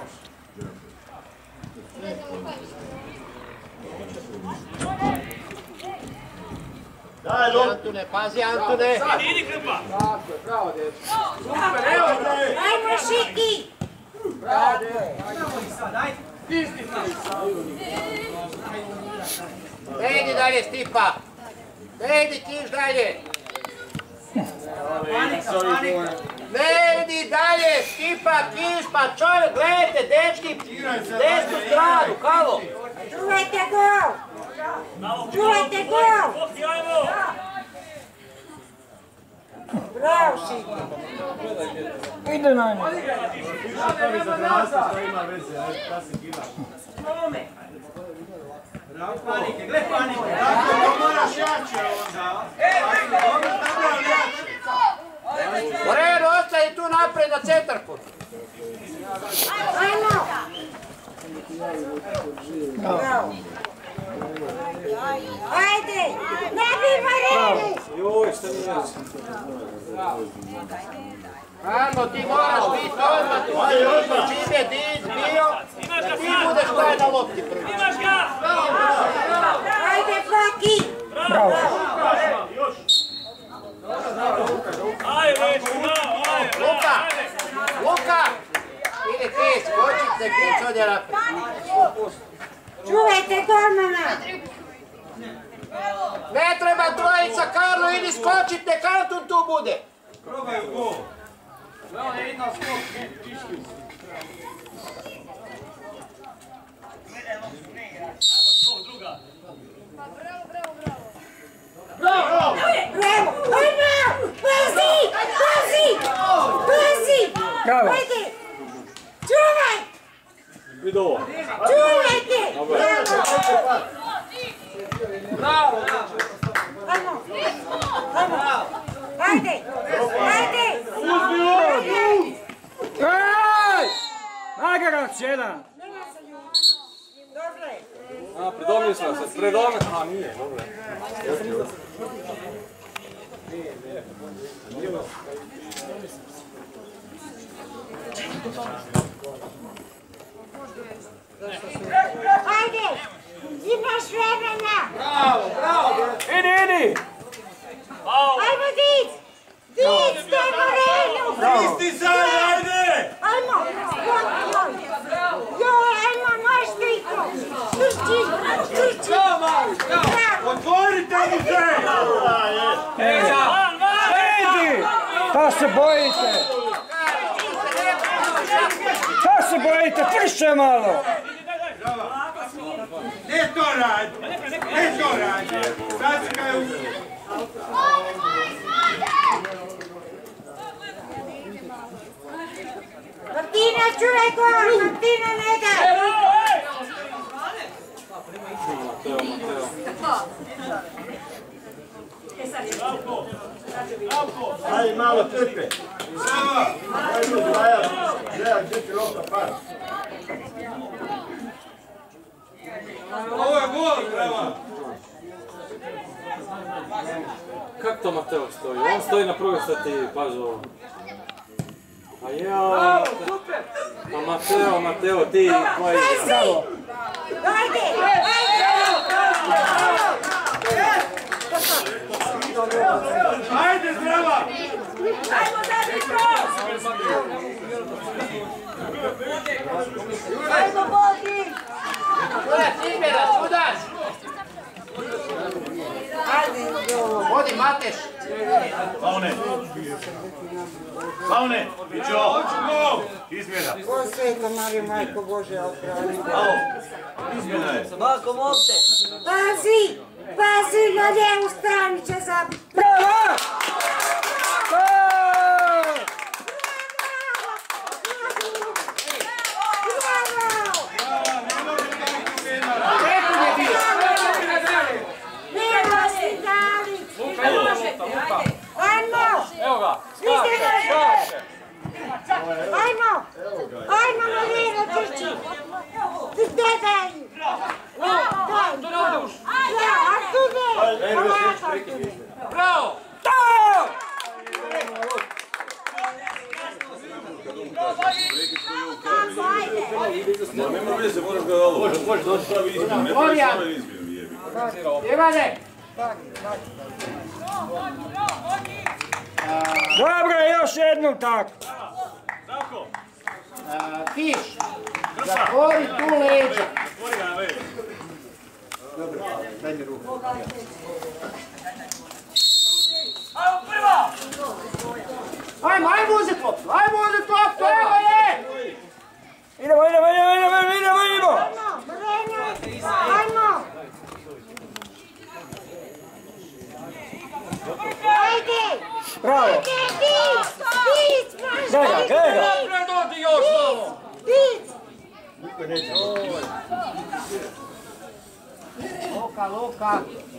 Speaker 3: Daj, Luka.
Speaker 7: Antune, pazi Antune!
Speaker 2: Idi Krpa!
Speaker 5: Tako je, bravo dječko.
Speaker 8: Ajmo Šiki!
Speaker 7: Ne idi dalje, Stipa! Ne idi Kiš dalje! Ne idi dalje, Stipa, Kiš, pa čovjek, gledajte, dečki, desnu stranu, halo!
Speaker 8: Čuvajte gol! Čuvajte gol!
Speaker 2: Boki, ajmo!
Speaker 8: Bravo Šiki!
Speaker 9: Ide na nje.
Speaker 4: To moraš jače onda.
Speaker 7: Moreno, ostaje tu napred na centarku!
Speaker 8: Ajmo! Bravo! Ajde! Ne bi Morenu!
Speaker 5: Joj, šta mi reći?
Speaker 7: Ajmo, ti moraš biti odmah tu, čim je Dić bio, da ti budeš taj na lopti prvi.
Speaker 2: Imaš ga!
Speaker 8: Ajde Faki!
Speaker 9: Bravo!
Speaker 2: Ajde, već, bravo, ajde,
Speaker 7: Luka! Luka! Ide ti, skočit se, Dić odje napred.
Speaker 8: Čuvajte golmana!
Speaker 7: Ne treba trojica, Karlo, idi skočit, nek Antun tu bude.
Speaker 4: Probaju gol.
Speaker 8: Bravo! Ajmo! Pazi! Pazi! Pazi!
Speaker 9: Bravo!
Speaker 8: Ajde! Čuvaj!
Speaker 5: Vidi ovo.
Speaker 8: Čuvajte! Bravo! Ajmo! Ajmo! Ajde! Ajde!
Speaker 9: Ej! Magarac jedan!
Speaker 8: Dobre!
Speaker 5: A, pred ovim mislila se, predomet, a nije, dobro. Ja sam mislila se...
Speaker 8: Ajde! Imaš vremena!
Speaker 7: Bravo, bravo!
Speaker 5: Idi!
Speaker 8: Ajmo, Dic! Dic, daj Morenu!
Speaker 3: Kristi sad, ajde!
Speaker 8: Ajmo! Joj, ajmo, možeš ti to! Trči!
Speaker 3: Otvorite mu se!
Speaker 5: Idi! Šta se bojite? Šta se bojite? Prše malo!
Speaker 3: Ne to radi! Ne to radi! Sačekaj u...
Speaker 8: Martina, čuvaj gol! Martina, ne daj!
Speaker 3: Ajde malo trpe! Sama! Ajde ljudi, Maja, gdje ti lopta para? Ovo je gol, treba!
Speaker 5: Kako to Mateo stoji? On stoji na prvoj sad ti paži ovo. A jao! Pa Mateo, ti koja igra.
Speaker 8: Ajde!
Speaker 3: Ajde, zdrava!
Speaker 6: Ajmo zadnji cross! Ajmo, Bogi!
Speaker 7: Kuda Cibera, sudac! Vodi Mateš!
Speaker 3: Faune! Iđo! Izmjena!
Speaker 1: O Sveta Marija, Majko Bože, opravi.
Speaker 3: Izmjena je!
Speaker 8: Pazi! Pazi, na lijevu stranu će zabiti!
Speaker 5: Bravo! Evo ga!
Speaker 8: Ajmo! Ajmo, Marina, trči! Gdje daj?
Speaker 7: Bravo!
Speaker 3: Nema veze, moraš ga ovo. Može doći pravi izmjenu, ne pravi samo izmjenu, jebi.
Speaker 7: Ivane!
Speaker 5: Dobro, još jednom tako.
Speaker 2: Zdravko!
Speaker 7: Kiš! Zatvori tu leđa!
Speaker 2: Otvori ga na leđa.
Speaker 7: Ajmo uzeti loptu! Ajmo uzeti loptu! Evo je!
Speaker 5: Idemo!
Speaker 8: Ajmo, Marina! Ajmo! Ajde!
Speaker 5: Bravo!
Speaker 8: Ajde, Dic!
Speaker 5: Gledaj ga!
Speaker 7: Predodi još malo!
Speaker 8: Dic!
Speaker 7: Luka!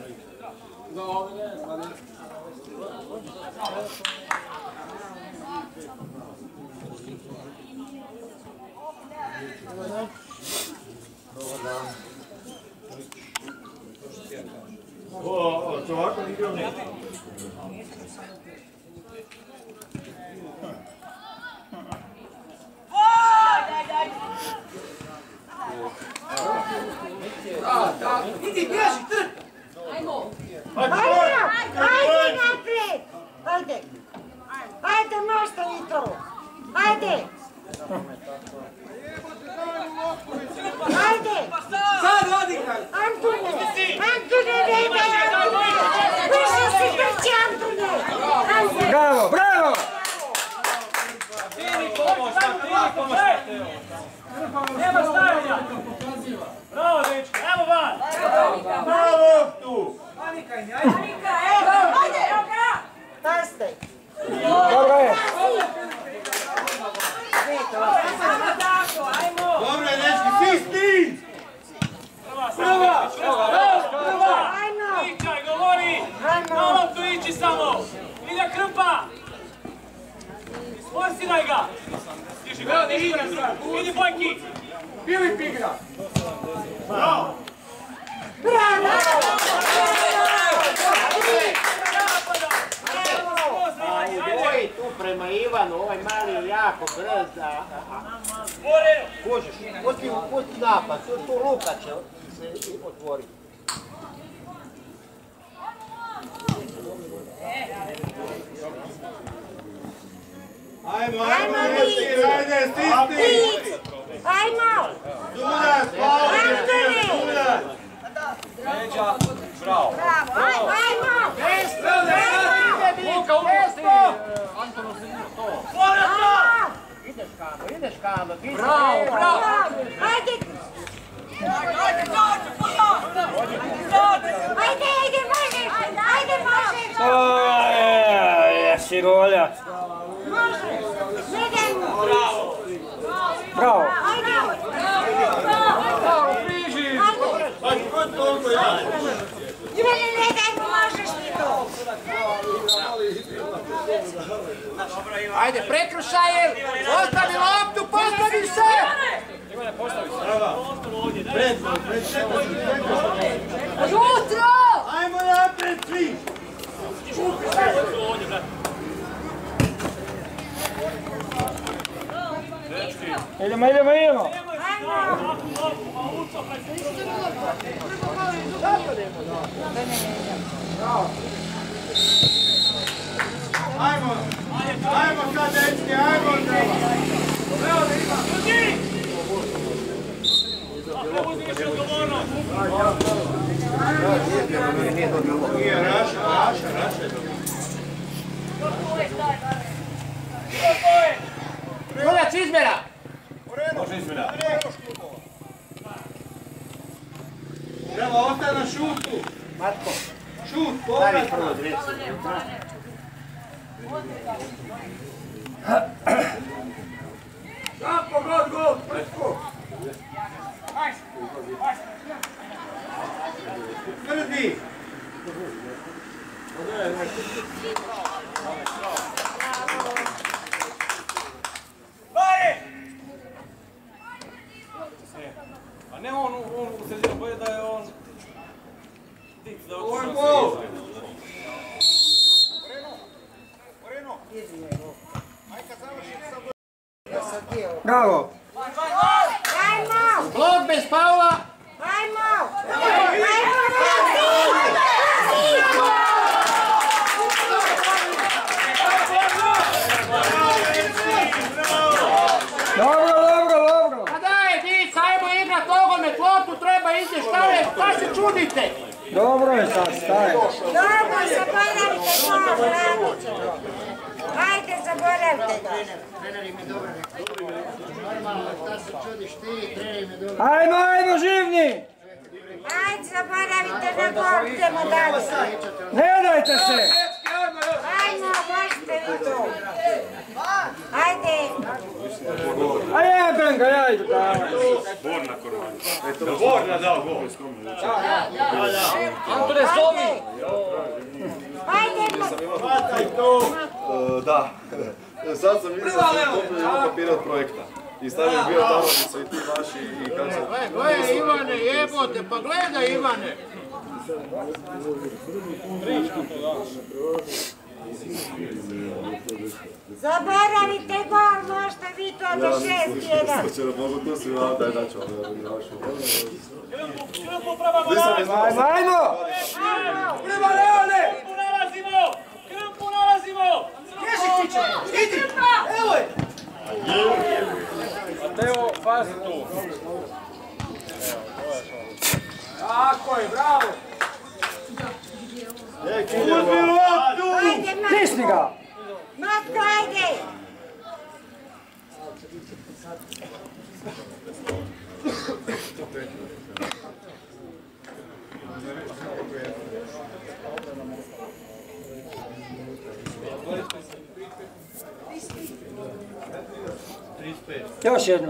Speaker 3: O, to ovako igrao ne.
Speaker 7: Idi, bježi, trk!
Speaker 8: Ajde naprijed! Ajde! Ajde, nastavi to! Ajde! Ajde!
Speaker 7: Sad odigraj!
Speaker 8: Antune! Antune, ne ide Antune! Više si trči, Antune!
Speaker 5: Bravo!
Speaker 2: Nema stavljanja! Bravo, dečki, evo van!
Speaker 3: Bravo tu!
Speaker 8: Pazite!
Speaker 5: Dobro je!
Speaker 3: Dobre, dečki, Fistin!
Speaker 2: Prva!
Speaker 8: Ajmo!
Speaker 2: Pričaj, govori! Na loptu ići samo! Ilja Krpa! Forsiraj ga! Stiži ga, idi Bojki!
Speaker 7: Filip igra!
Speaker 3: Bravo!
Speaker 8: Bravo!
Speaker 7: prema Ivanu, ovaj mali je jako brz, kužiš, pusti napad, tu Luka će se otvoriti.
Speaker 4: Ajmo, ajde, stisni!
Speaker 8: Ajmo!
Speaker 4: Sudac, sudac!
Speaker 2: Bravo.
Speaker 8: Ajmo!
Speaker 7: Luka, umjesto! Antono se nije to. Ideš Kano, bravo!
Speaker 8: Ajde, možeš!
Speaker 9: Jesi roljac.
Speaker 8: Možeš! Gledaj mu!
Speaker 9: Bravo.
Speaker 8: Ajde! Gledaj mu, možeš ti to!
Speaker 7: Ajde, prekršaj! Ostavi loptu, postavi se!
Speaker 8: Jutro!
Speaker 4: Ajmo napred svi!
Speaker 9: Idemo, idemo, idemo.
Speaker 4: Ajmo sad, dečki, ajmo! Nije Raša.
Speaker 7: Sudac izmjera!
Speaker 3: Može izmjena.
Speaker 4: Treba ostati na šutu.
Speaker 7: Matko,
Speaker 4: Šut,
Speaker 7: stavi
Speaker 4: povrat.
Speaker 7: prvo dveci.
Speaker 4: Kako gol, prsko. Srdi.
Speaker 5: A ne on u sredinu, bolje da je on...
Speaker 4: Ovo je gol.
Speaker 9: Bravo.
Speaker 8: Ajmo!
Speaker 7: Blok bez faula!
Speaker 8: Ajmo!
Speaker 9: Dobro.
Speaker 7: A daj, dica, ajmo igrat nogomet, loptu treba ići stavljati, pa se čudite!
Speaker 9: Dobro je sad, staje.
Speaker 8: Dobro, zaboravite to, radit ćemo. Ajde, zaboravite ga.
Speaker 9: Ajmo, živni.
Speaker 8: Ajde, zaboravite na gol, idemo dalje.
Speaker 9: Ne dajte se.
Speaker 8: Ajmo, možete vi to. Ajde.
Speaker 9: A jebem ga, ja idu tamo.
Speaker 3: Borna korona. Borna dao gol.
Speaker 5: Antone, zovi!
Speaker 8: Ajde.
Speaker 10: Da, sad sam vidio da sam kopio papira od projekta. I stavio bio tamo gdje su i ti vaši i kako se...
Speaker 7: Gledaj Ivane, jebote, pa gledaj Ivane!
Speaker 8: Zaboravite gol, možete vi to do 6-1.
Speaker 10: Mogu tu si vam daj daću vašu.
Speaker 9: Ajmo.
Speaker 2: Prema Leone! Krmpu nalazimo! Idi! Evo je!
Speaker 5: Mateo, pazi tu.
Speaker 2: Tako je, bravo!
Speaker 4: Uzmi loptu!
Speaker 8: Ajde, Matko.
Speaker 9: Tisni ga.
Speaker 8: Matko, ajde.
Speaker 9: Još jedno.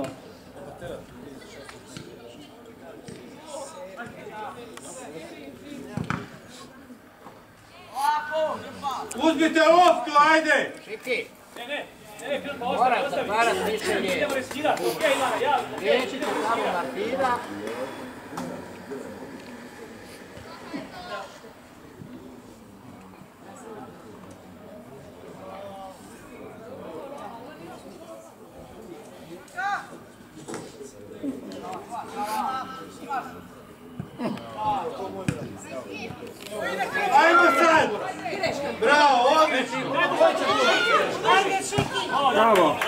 Speaker 4: Uzmite loptu, ajde!
Speaker 7: Šiki,
Speaker 2: Ne, Krmpa,
Speaker 7: moram
Speaker 2: ostavi.
Speaker 7: zatvarat mišljenje.
Speaker 2: Idemo riskirati, okej, Ivana, ja.
Speaker 7: Riječite samo Martina.
Speaker 8: Ajde, Šiki!
Speaker 5: Bravo!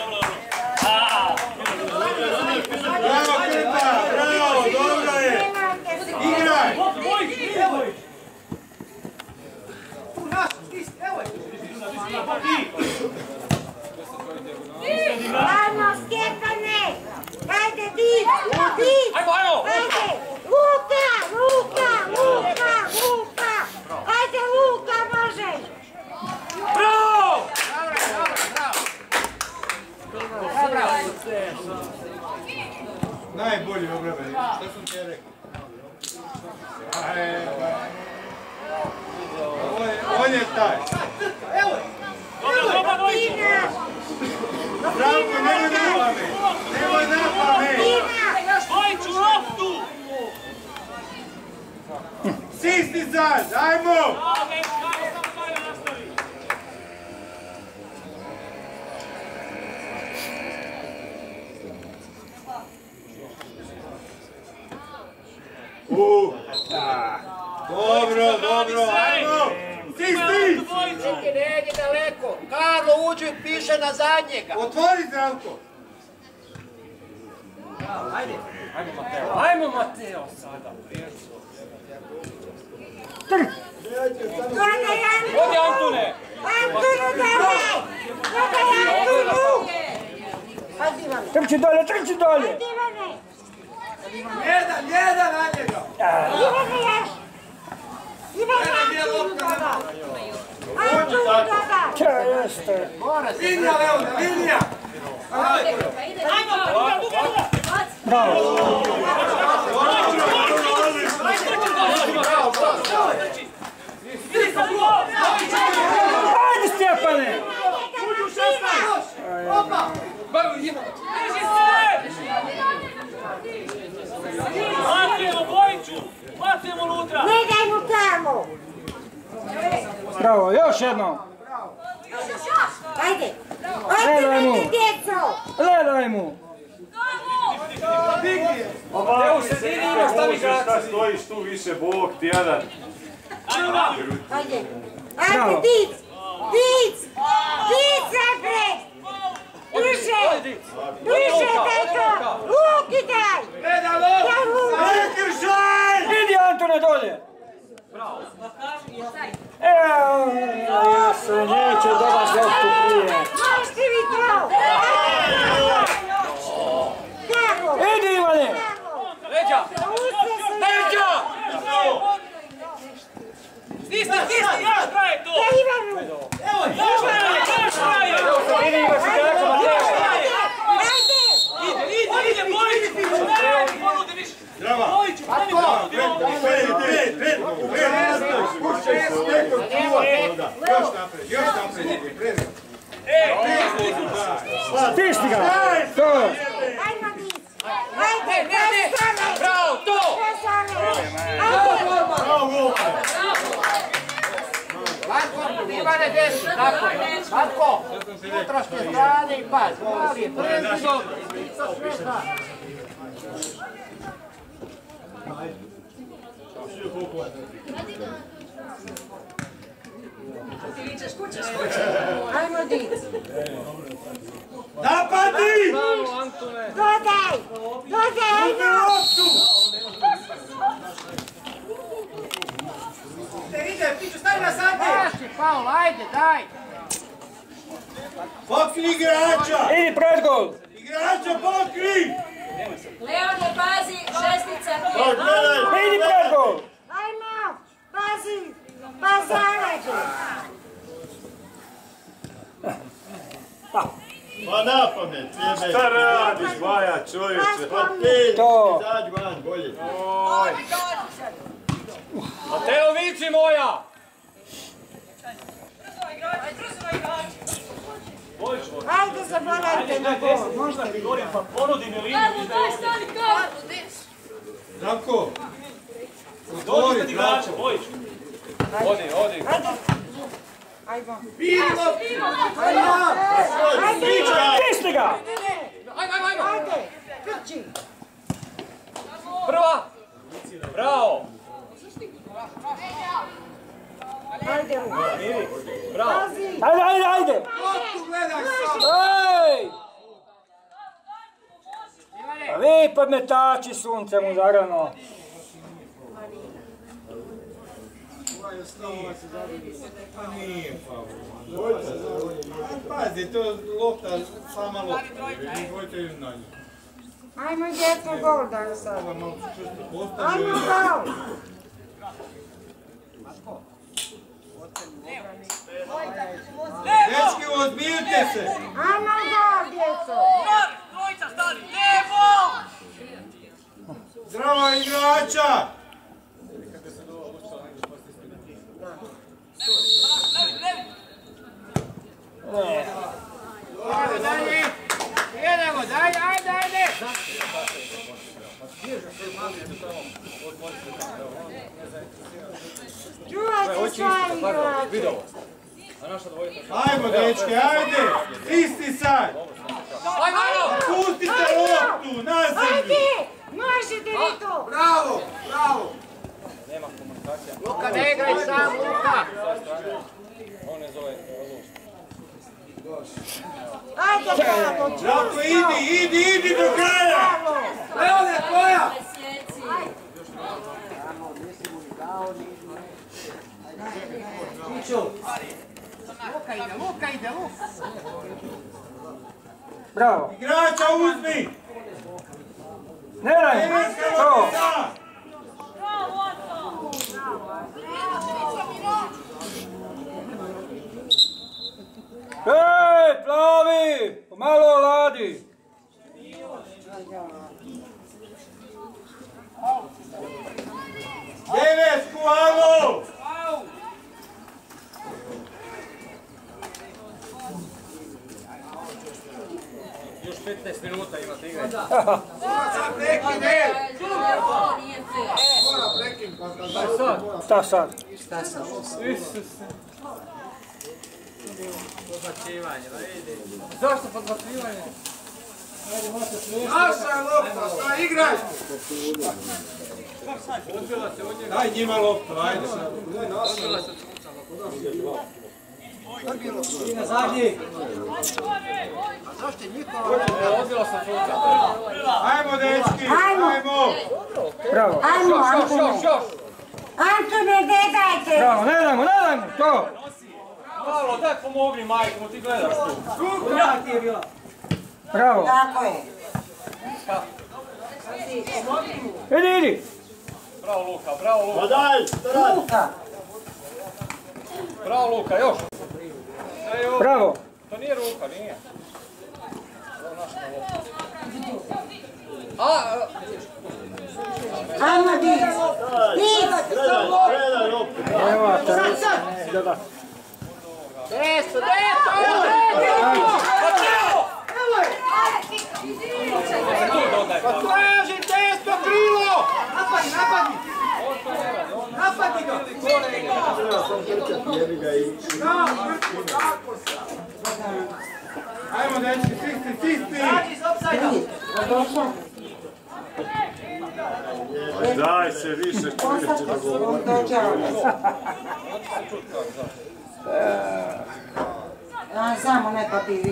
Speaker 3: Bravo, Krpa! Bravo, dobro je! Igraj!
Speaker 8: Ajmo, Stjepane! Ajde, Dic! Dic! Ajde! Luka! Luka! Luka! Luka! Ajde, Luka, možeš!
Speaker 2: Bravo!
Speaker 4: Najbolji obrambeni, što sam ti ja rekao? On je taj.
Speaker 2: Dobro, Vojiću!
Speaker 4: Branko, nemoj na pamet! Nemoj na pamet!
Speaker 2: Vojiću, loptu!
Speaker 4: Sisti zad, ajmo! Dobro, dobro, ajmo! Sisti!
Speaker 7: Čekaj, ne ide daleko. Karlo, uđi i piše na zadnjega.
Speaker 4: Otvori, Zdravko!
Speaker 5: Ajmo Mateo sada!
Speaker 8: Gledaj, Antunu!
Speaker 5: Odi Antune!
Speaker 8: Antunu, dole! Gledaj, Antunu! Ajde, Ivane!
Speaker 5: Trči dolje, trči dolje!
Speaker 8: Ajde, Ivane!
Speaker 4: Jedan na njega!
Speaker 8: Ivane, još! Ivane, Antunu, dole! Antunu, dole!
Speaker 5: Če jeste?
Speaker 4: Linija, Leona, linija!
Speaker 5: Bravo! Ajde Stjepane!
Speaker 2: Matrijemo, Vojiću! Matrijemo unutra!
Speaker 8: Ne daj mu tamo!
Speaker 5: Bravo, još jednom!
Speaker 8: Ajde! Otimajte djeco!
Speaker 5: Gledaj mu!
Speaker 3: Ovako se šta stojiš tu više, Bog ti jedan.
Speaker 8: Ajde! Ajde, Dic! Dic! Dic, napred! Duže! Duže, daj to! Luki daj! Daj Luki!
Speaker 5: Idi Antone dolje! Evo, ja se neće dobaš loptu prije.
Speaker 8: Možete vi to! Bravo!
Speaker 5: Idi Ivane!
Speaker 2: Leđa!
Speaker 8: Leđa!
Speaker 2: Stisni, još traje to!
Speaker 8: Daj Ivanu!
Speaker 2: Još traje!
Speaker 5: Idi Iva si kako Mateo!
Speaker 8: Ajde!
Speaker 2: Ide, Vojiću!
Speaker 3: Drama!
Speaker 2: Vojiću, premi loptu!
Speaker 4: Još napred, predi.
Speaker 5: Stisni ga! To!
Speaker 8: Ajmo, Dic! Ajde, bez strane!
Speaker 7: Bravo, to!
Speaker 8: Bez strane! Ajde!
Speaker 7: Latko, Ivane desno, tako je. Latko, unutrašnje strane i paz. Mali je, brzi dobro.
Speaker 8: Ajmo, Dic!
Speaker 3: Napadi!
Speaker 8: Dodaj! Dodaj, ajmo!
Speaker 7: Maši, Paul, ajde, daj.
Speaker 3: Pokri igrača!
Speaker 5: Idi pred gol!
Speaker 3: Igrača pokri!
Speaker 6: Leon je pazi, šestica.
Speaker 5: Idi pred gol!
Speaker 8: Ajmo! Pazi! Pa zalađe!
Speaker 3: Pa na pamet, šta radiš, Maja, čovječe? Pa
Speaker 5: To!
Speaker 3: izađi van, bolje.
Speaker 5: Mateo, vici moja!
Speaker 8: Ajde, zaboravite na gol, možete vi.
Speaker 2: Pa ponudi mi liniju.
Speaker 4: Zdravko!
Speaker 2: Dođi kad igrača, Vojiću.
Speaker 5: Odi!
Speaker 8: Ajde! Ajmo!
Speaker 5: Stisni ga!
Speaker 8: Ajde! Trči!
Speaker 5: Prva! Bravo!
Speaker 8: Ajde! Ajde, Luka.
Speaker 2: Bravo.
Speaker 9: Ajde! Ej! Pa vi podmetači suncem udarano.
Speaker 4: Pazi, to lopta, sama lopta. Dvojte ju na nju.
Speaker 8: Ajmo djeco gol daj sad.
Speaker 4: Malo čvrsto
Speaker 8: Ajmo
Speaker 4: postavljaju.
Speaker 8: gol.
Speaker 4: Dečki, ozbiljite se!
Speaker 8: Ajmo gol djeco.
Speaker 4: Zdravo igrača!
Speaker 7: Idemo, ajde!
Speaker 8: Čuvajte svoje igrače.
Speaker 4: Ajmo dečki, ajde! Isti sad! Pustite loptu, na zemlju!
Speaker 8: Ajde! Možete vi to!
Speaker 4: Bravo!
Speaker 7: Luka, ne igraj sam, Luka!
Speaker 8: Ajde, bravo!
Speaker 4: Žalko, idi do kraja! Leone, koja?
Speaker 7: Luka ide!
Speaker 9: Bravo.
Speaker 4: Igrača uzmi!
Speaker 9: Ne daj! To! Ej, plavi! Pomalo ladi!
Speaker 4: Devesku, alo!
Speaker 5: Još 15 minuta imate igre.
Speaker 4: Sad prekine! Mora prekin,
Speaker 9: Šta sad?
Speaker 5: Podbacivanje, da vidi. Zašto podbacivanje?
Speaker 4: Naša je lopta, šta igraj? Daj njima loptu, ajde. Ajmo dečki, ajmo!
Speaker 9: Bravo!
Speaker 8: Ajmo, Antone! Antone, ne dajte!
Speaker 9: Bravo, ne dajmo, to!
Speaker 5: Malo, daj pomogni majku, ti gledaš tu.
Speaker 9: Bravo!
Speaker 8: Tako je.
Speaker 9: Idi!
Speaker 5: Bravo Luka, bravo Luka.
Speaker 10: Pa daj,
Speaker 8: Luka!
Speaker 5: Bravo Luka, još.
Speaker 9: Bravo!
Speaker 5: To nije ruka, nije.
Speaker 8: Ajmo, Dic!
Speaker 10: predaj loptu.
Speaker 7: Desto! Pa traži desto krilo!
Speaker 4: Napadi ga! Ajmo dečki, sisti!
Speaker 3: Daj se više, čovječe da govori.
Speaker 8: Samo ne papirić.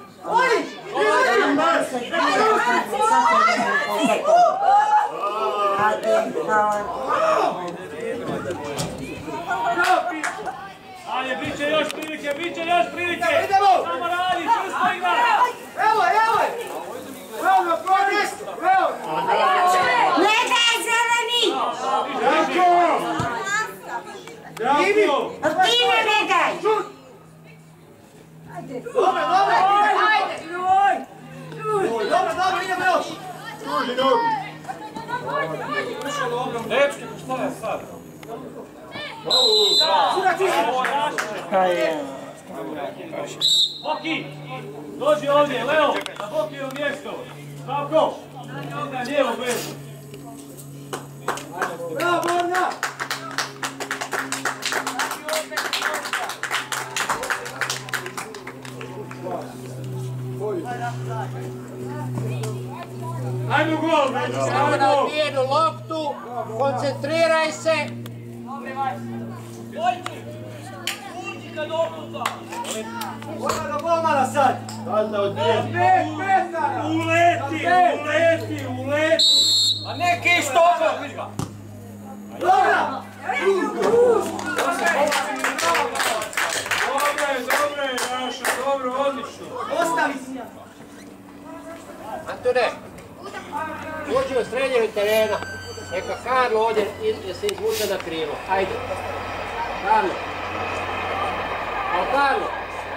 Speaker 2: Ajde, bit će još prilike! Samo radi, čvrsto igra!
Speaker 8: Ne daj zeleni! Martina, ne daj!
Speaker 5: Dečki, šta je sad?
Speaker 2: Boki, dođi ovdje, Leo, na Bokijevo mjesto. Zdravko, na lijevo vezu.
Speaker 4: Bravo, Borna! Ajmo gol,
Speaker 7: Samo na odbijenu loptu, koncentriraj se.
Speaker 3: Ona ga bomala sad!
Speaker 7: Sada odbijem.
Speaker 2: Uleti! A neki iz toga!
Speaker 3: Dobra! Dobre, Raša, dobro, odlično. Ostavi si!
Speaker 7: Antone, uđi u sredinu terena. Neka Karlo ovdje se izvuče na krivo. Ajde. Karlo. Karlo.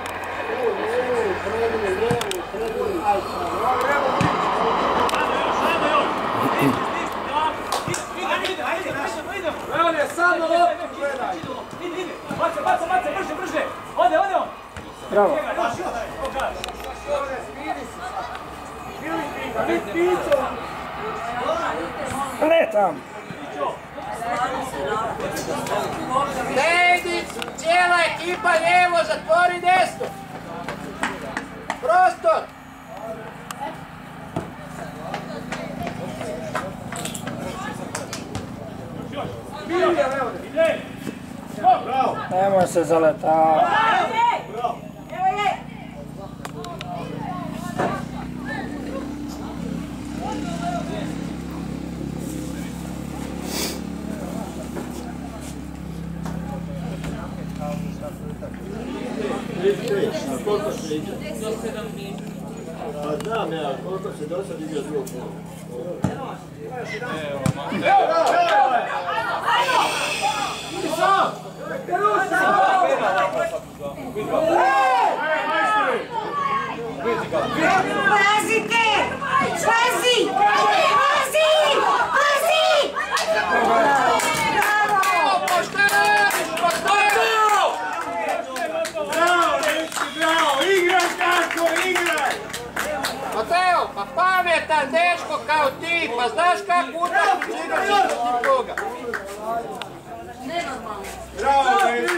Speaker 7: Sredinu. Ajde.
Speaker 2: Evo je, sad na loptu gledaj. Ide. Baca, brže. Ode on.
Speaker 9: Bravo. Ne tam.
Speaker 7: Nejdi, cijela ekipa lijevo, zatvori desno. Prostor.
Speaker 9: Nemoj se zaletavati.
Speaker 4: Koliko se igra? Do 7 minuta. Pa znam ja, koliko se do sad igra drugog pola.
Speaker 8: Pazite! Pazi!
Speaker 3: Bravo, igraj tako, igraj!
Speaker 7: Mateo, pa pametan dečko kao ti, pa znaš kako utakmicu igraš protiv toga.
Speaker 3: Bravo,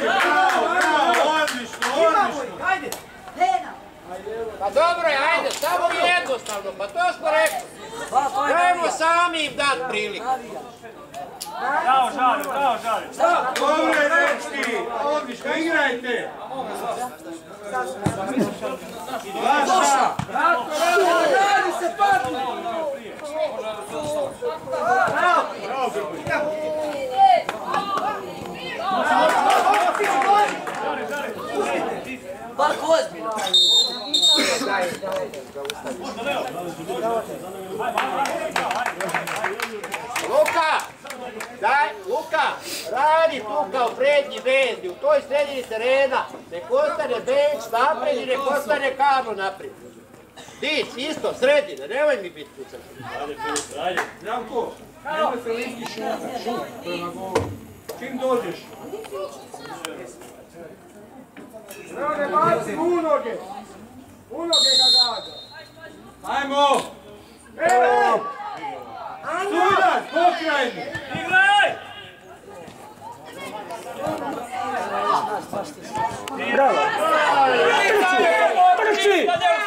Speaker 3: odlično!
Speaker 8: Ajde!
Speaker 7: Pa dobro je, ajde, samo jednostavno, pa to smo rekli. Dajmo sami im dat priliku.
Speaker 2: Bravo, Žare.
Speaker 3: Dobre, dečki! Odlično, igrajte! Vaša!
Speaker 8: Radi se, padni!
Speaker 11: Marko, ozbiljno!
Speaker 7: Luka, radi tu kao prednji vezni, u toj sredini terena. Nek ostane Benč napred i nek ostane Karlo napred. Dic, isto, sredina, nemoj mi biti tu sad.
Speaker 3: Ajde. Janko, nemoj se listi šut prema golu. Čim dođeš? Evo ne baci u noge ga gađa. Ajmo! Evo! Sudac, pokrajni!
Speaker 2: Igraj!
Speaker 9: Bravo. Trči!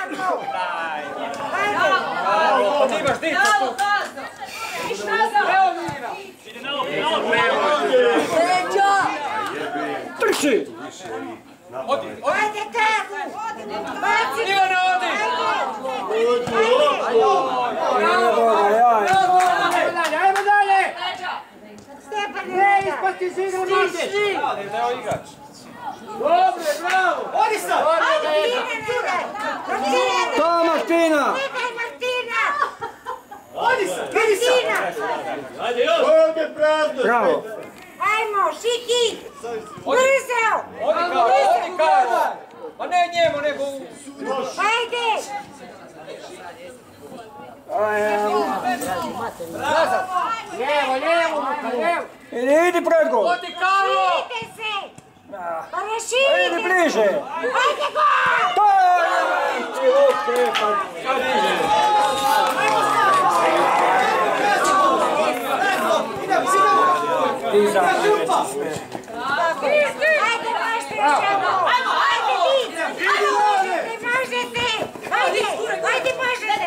Speaker 2: Ti imaš dica tu. Evo Mira! Ide na loptu.
Speaker 9: Trči!
Speaker 8: Ajde kako!
Speaker 2: Ivane, odi!
Speaker 7: Ajmo dalje!
Speaker 8: Stepan,
Speaker 7: Ne, ispasti iz igre možeš!
Speaker 2: Evo igrač.
Speaker 3: Dobre, bravo! Odi sad!
Speaker 9: To Martina!
Speaker 3: Odi sad! Vidi sad! Ajde još! Ovdje pravda!
Speaker 9: Bravo!
Speaker 8: Ajmo, Šiki! Brzo!
Speaker 2: Odi Karlo! Pa ne njemu, nego u...
Speaker 8: Ajde!
Speaker 7: Lijevo, Luka, lijevo!
Speaker 9: Idi pred gol!
Speaker 2: Odi Karlo!
Speaker 8: Idite se! Pa raširite!
Speaker 9: Idi bliže!
Speaker 8: Ajde gol!
Speaker 9: To je! Kad ide?
Speaker 8: Ajde, možete još jedno! Ajde, vi! Možete! Ajde, možete!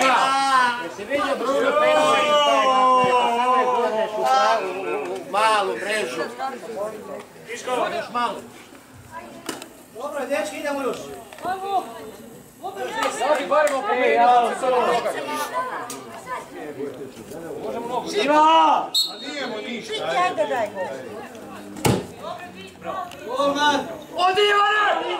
Speaker 7: Jesi vidio Bruno Petrović, samo je gledeš u malu u mrežu. Još malo.
Speaker 9: Dobro, dečki, idemo još.
Speaker 7: Sada barimo po meni, ja sam sada toga.
Speaker 2: Živa!
Speaker 4: Nijemo ništa.
Speaker 8: Ajde, daj go.
Speaker 7: Odi Ivane!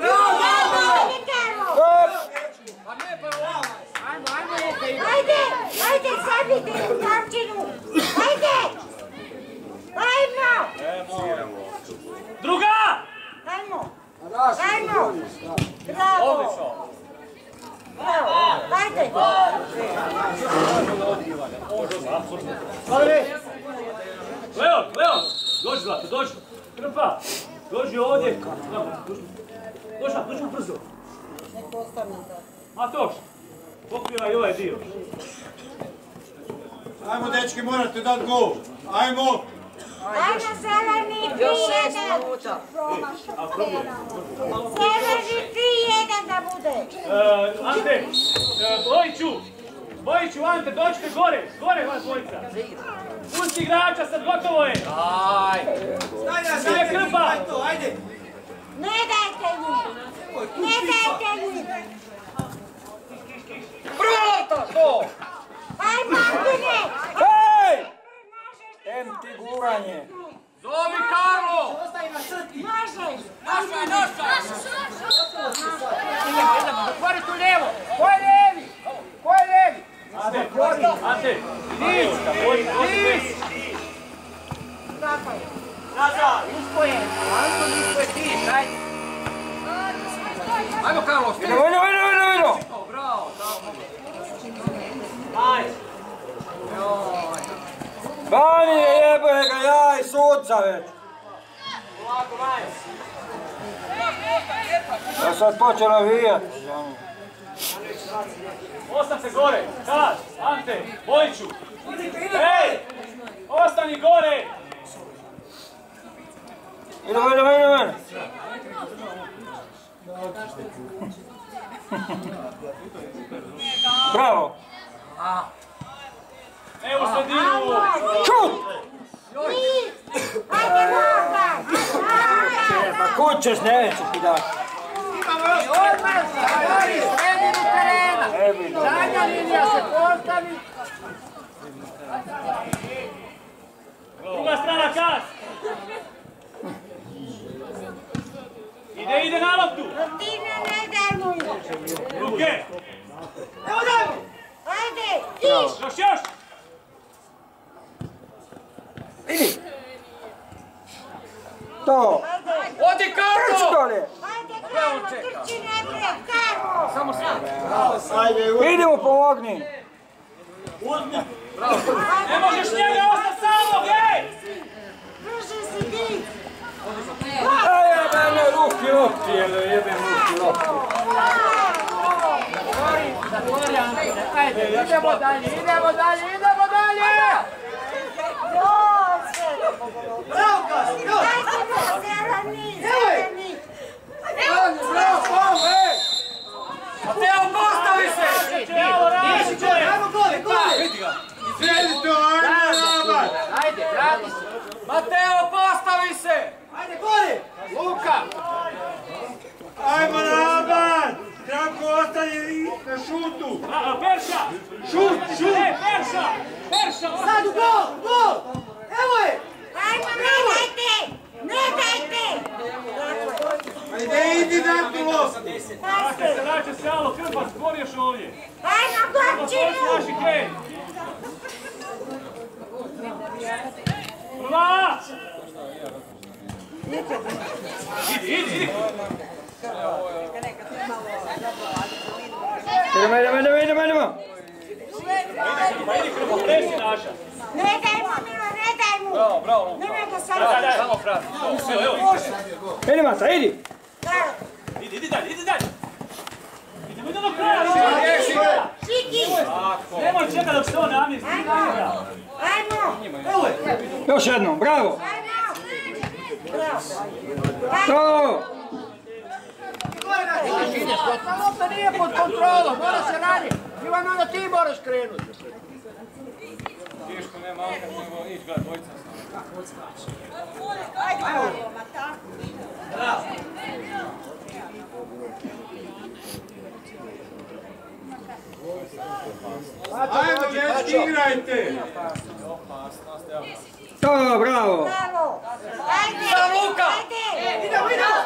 Speaker 8: Ajde, sabite u kamčinu. Ajde! Ajmo!
Speaker 2: Druga!
Speaker 8: Ajmo! Bravo! Ajde!
Speaker 2: Leon! Dođi, Zlato, dođi! Krpa! Dođi ovdje! Dođi brzo! Matoš! Pokrivaj ovaj dio!
Speaker 4: Ajmo, dečki, morate dati gol. Ajmo!
Speaker 8: Ajmo, zeleni, 3-1! Zeleni, 3-1 da bude!
Speaker 2: Ante! Bojiću, Ante, dođite gore vas dvojica! Pusti igrača, sad gotovo je! Ajde, Krpa!
Speaker 8: Ne dajte njih!
Speaker 7: Brata, to!
Speaker 8: Ajmo, Antone!
Speaker 5: Hej! Em ti guranje.
Speaker 7: Zovi Karlo!
Speaker 8: Možeš!
Speaker 7: Otvori tu lijevo! Ko je lijevi?
Speaker 2: Ante! Nis!
Speaker 8: Tako je.
Speaker 7: Usko je! Anton, usko je ti, ajde! Ajmo Karlo, stiri!
Speaker 5: Idemo!
Speaker 7: Bravo,
Speaker 5: Bani je jebe ga ja i sudca već. Ja sad počeo navijat.
Speaker 2: Ostam se gore! Kad? Ante! Bojiću! Ej! Ostani gore!
Speaker 5: Idemo. Bravo.
Speaker 2: Evo sredinu!
Speaker 5: Šut!
Speaker 8: Ajde, Boga!
Speaker 5: Pa kućeš, neću ti dati.
Speaker 7: Odmah se, sredinu terena! Zadnja linija se postavi!
Speaker 2: Druga strana kas! Ide na loptu!
Speaker 8: Martina, ne daj mu!
Speaker 2: Ruke!
Speaker 8: Evo daj mu! Ajde, kiš!
Speaker 2: Još!
Speaker 5: Idi! To!
Speaker 7: Odi Karlo!
Speaker 5: Trči dole!
Speaker 8: Ajde, Karlo, trči naprijed, Karlo!
Speaker 7: Samo sad!
Speaker 5: Idemo, pomogni!
Speaker 2: Ne možeš njega ostati samog, ej!
Speaker 8: Brže si ti!
Speaker 5: Jebene ruki lopti, jebem ruki lopti.
Speaker 7: Zatvori, Antone, ajde, idemo dalje!
Speaker 8: Ajde, zeleni!
Speaker 7: Mateo, postavi se!
Speaker 4: Sredite, ajmo, Rabat!
Speaker 7: Ajde, vrati se! Mateo, postavi se! Ajde, gore! Luka!
Speaker 4: Ajmo, Rabat! Kako ostane na šutu?
Speaker 2: Perša!
Speaker 4: Šut!
Speaker 2: Perša!
Speaker 9: Sad u gol! Evo je!
Speaker 8: Ajmo, ne dajte!
Speaker 4: Ajde, idi dati loptu!
Speaker 2: Vraća se, alo, Krpa, skori još ovdje!
Speaker 8: Ajmo, Gorčinu!
Speaker 2: Naši kej! Prva! Idi!
Speaker 5: Idemo!
Speaker 2: Pa idi Krpa, presi naša!
Speaker 8: Ne daj mu, Milo, ne daj mu!
Speaker 7: Bravo,
Speaker 8: Ne ga sad!
Speaker 7: samo frati.
Speaker 5: Idi, Mata, idi!
Speaker 2: Idi dalje! Idemo do kraja!
Speaker 8: Šiki!
Speaker 2: Nemoj čekati dok se on namjesti!
Speaker 8: Ajmo!
Speaker 5: Još jednom, bravo! To!
Speaker 7: Ideš, lopta nije pod kontrolom, mora se raniti. Ivan, onda ti moraš krenuti.
Speaker 5: Tiško nema aukat, nego ići gleda dvojica.
Speaker 4: Ajmo, dječki, igrajte!
Speaker 11: To, bravo!
Speaker 8: Bravo! Ajde!
Speaker 6: Luka!
Speaker 8: Idemo, idemo!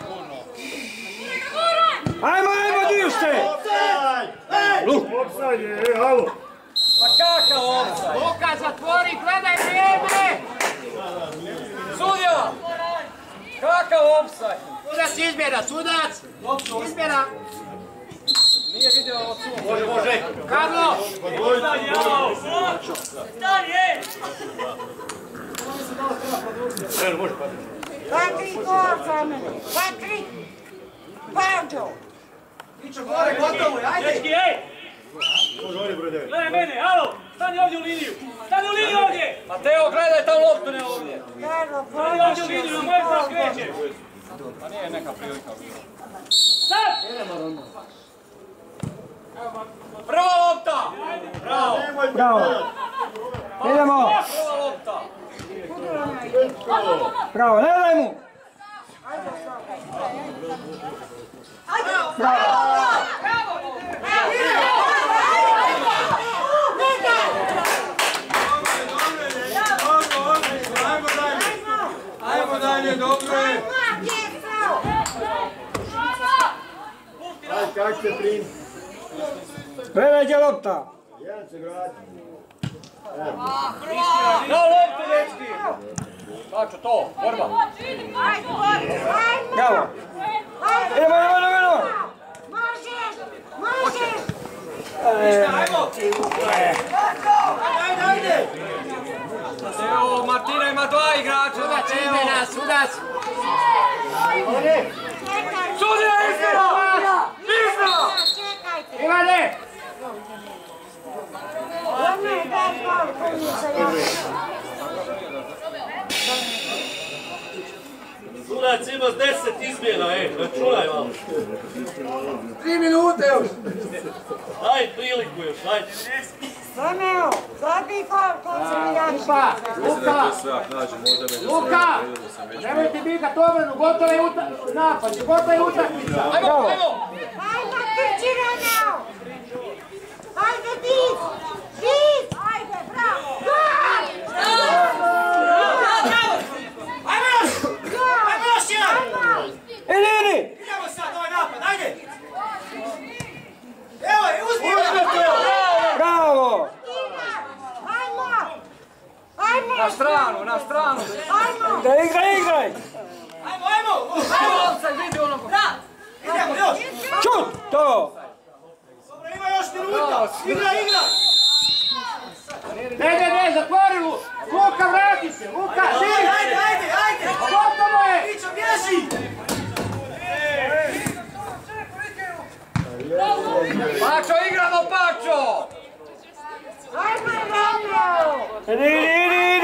Speaker 11: Ajmo, dište!
Speaker 4: Opsad je, alo!
Speaker 6: Pa kakav opsad?
Speaker 7: Luka, zatvori, gledaj vrijeme!
Speaker 6: Sudija! Kakav opsad?
Speaker 7: Sudac izbjera, sudac! Izbjera!
Speaker 6: Nije vidio od suda.
Speaker 7: Može! Karlo!
Speaker 2: Stani, alo! Stani, ej!
Speaker 8: 2-3 gol za mene! 2-3! Pađo!
Speaker 2: Dečki, ej! Gledaj mene, alo! Stani ovdje u liniju! Stani u liniju ovdje!
Speaker 6: Mateo, gledaj tam loptu, ne ovdje.
Speaker 8: Karlo,
Speaker 2: Stani ovdje u liniju, na moje strane kreće!
Speaker 6: Pa nije neka prilika.
Speaker 2: Sad!
Speaker 6: Prva lopta!
Speaker 2: Bravo!
Speaker 11: Bravo! Idemo!
Speaker 6: Prva lopta!
Speaker 11: Bravo, ne daj mu!
Speaker 4: Ajmo dalje, dobro je! Aj, kak se prim?
Speaker 11: Gledajte lopta!
Speaker 4: Jedan se vrati.
Speaker 6: Na loptu, dečki! Znači to, borba!
Speaker 11: Bravo! Idemo!
Speaker 8: Možeš! Možeš!
Speaker 6: Evo, Martina ima dva igrača!
Speaker 7: Sudac izbjera, sudac!
Speaker 6: Sudija izbjera! Izbjera!
Speaker 8: Čekajte!
Speaker 7: Ivane!
Speaker 8: Ono je daj gol koji nisam ja.
Speaker 3: Sudac ima 10 izmjena, računaj malo.
Speaker 4: 3 minute još!
Speaker 3: Daj priliku još, daj.
Speaker 8: Romeo, zabij gol koji sam ja.
Speaker 7: Luka! Nemojte bigat obranu, gotova je napad, gotova je utakmica!
Speaker 6: Ajmo!
Speaker 8: Ajmo, trči Romeo! Ajde, div! Div! Ajde, bravo! Gol!
Speaker 6: Ajmo još! Ajmo još jedan!
Speaker 11: Idi!
Speaker 6: Idemo sad, ovaj napad, ajde! Evo je, uzmijemo!
Speaker 11: Bravo!
Speaker 8: Ajmo! Ajmo!
Speaker 6: Na stranu, na stranu!
Speaker 8: Ajmo!
Speaker 11: Da igraj!
Speaker 6: Ajmo, ajmo! Ajmo! Sad vidi onog! Idemo još!
Speaker 11: Čut! To!
Speaker 6: Dobro, ima još minuta! Igra!
Speaker 7: Ne, zatvori Luka, vrati se! Luka, širi!
Speaker 6: Ajde!
Speaker 7: Gotovo je!
Speaker 6: Pićo, bježi! Pačo, igramo, Pačo!
Speaker 8: Ajmo, Romeo!
Speaker 11: Idi!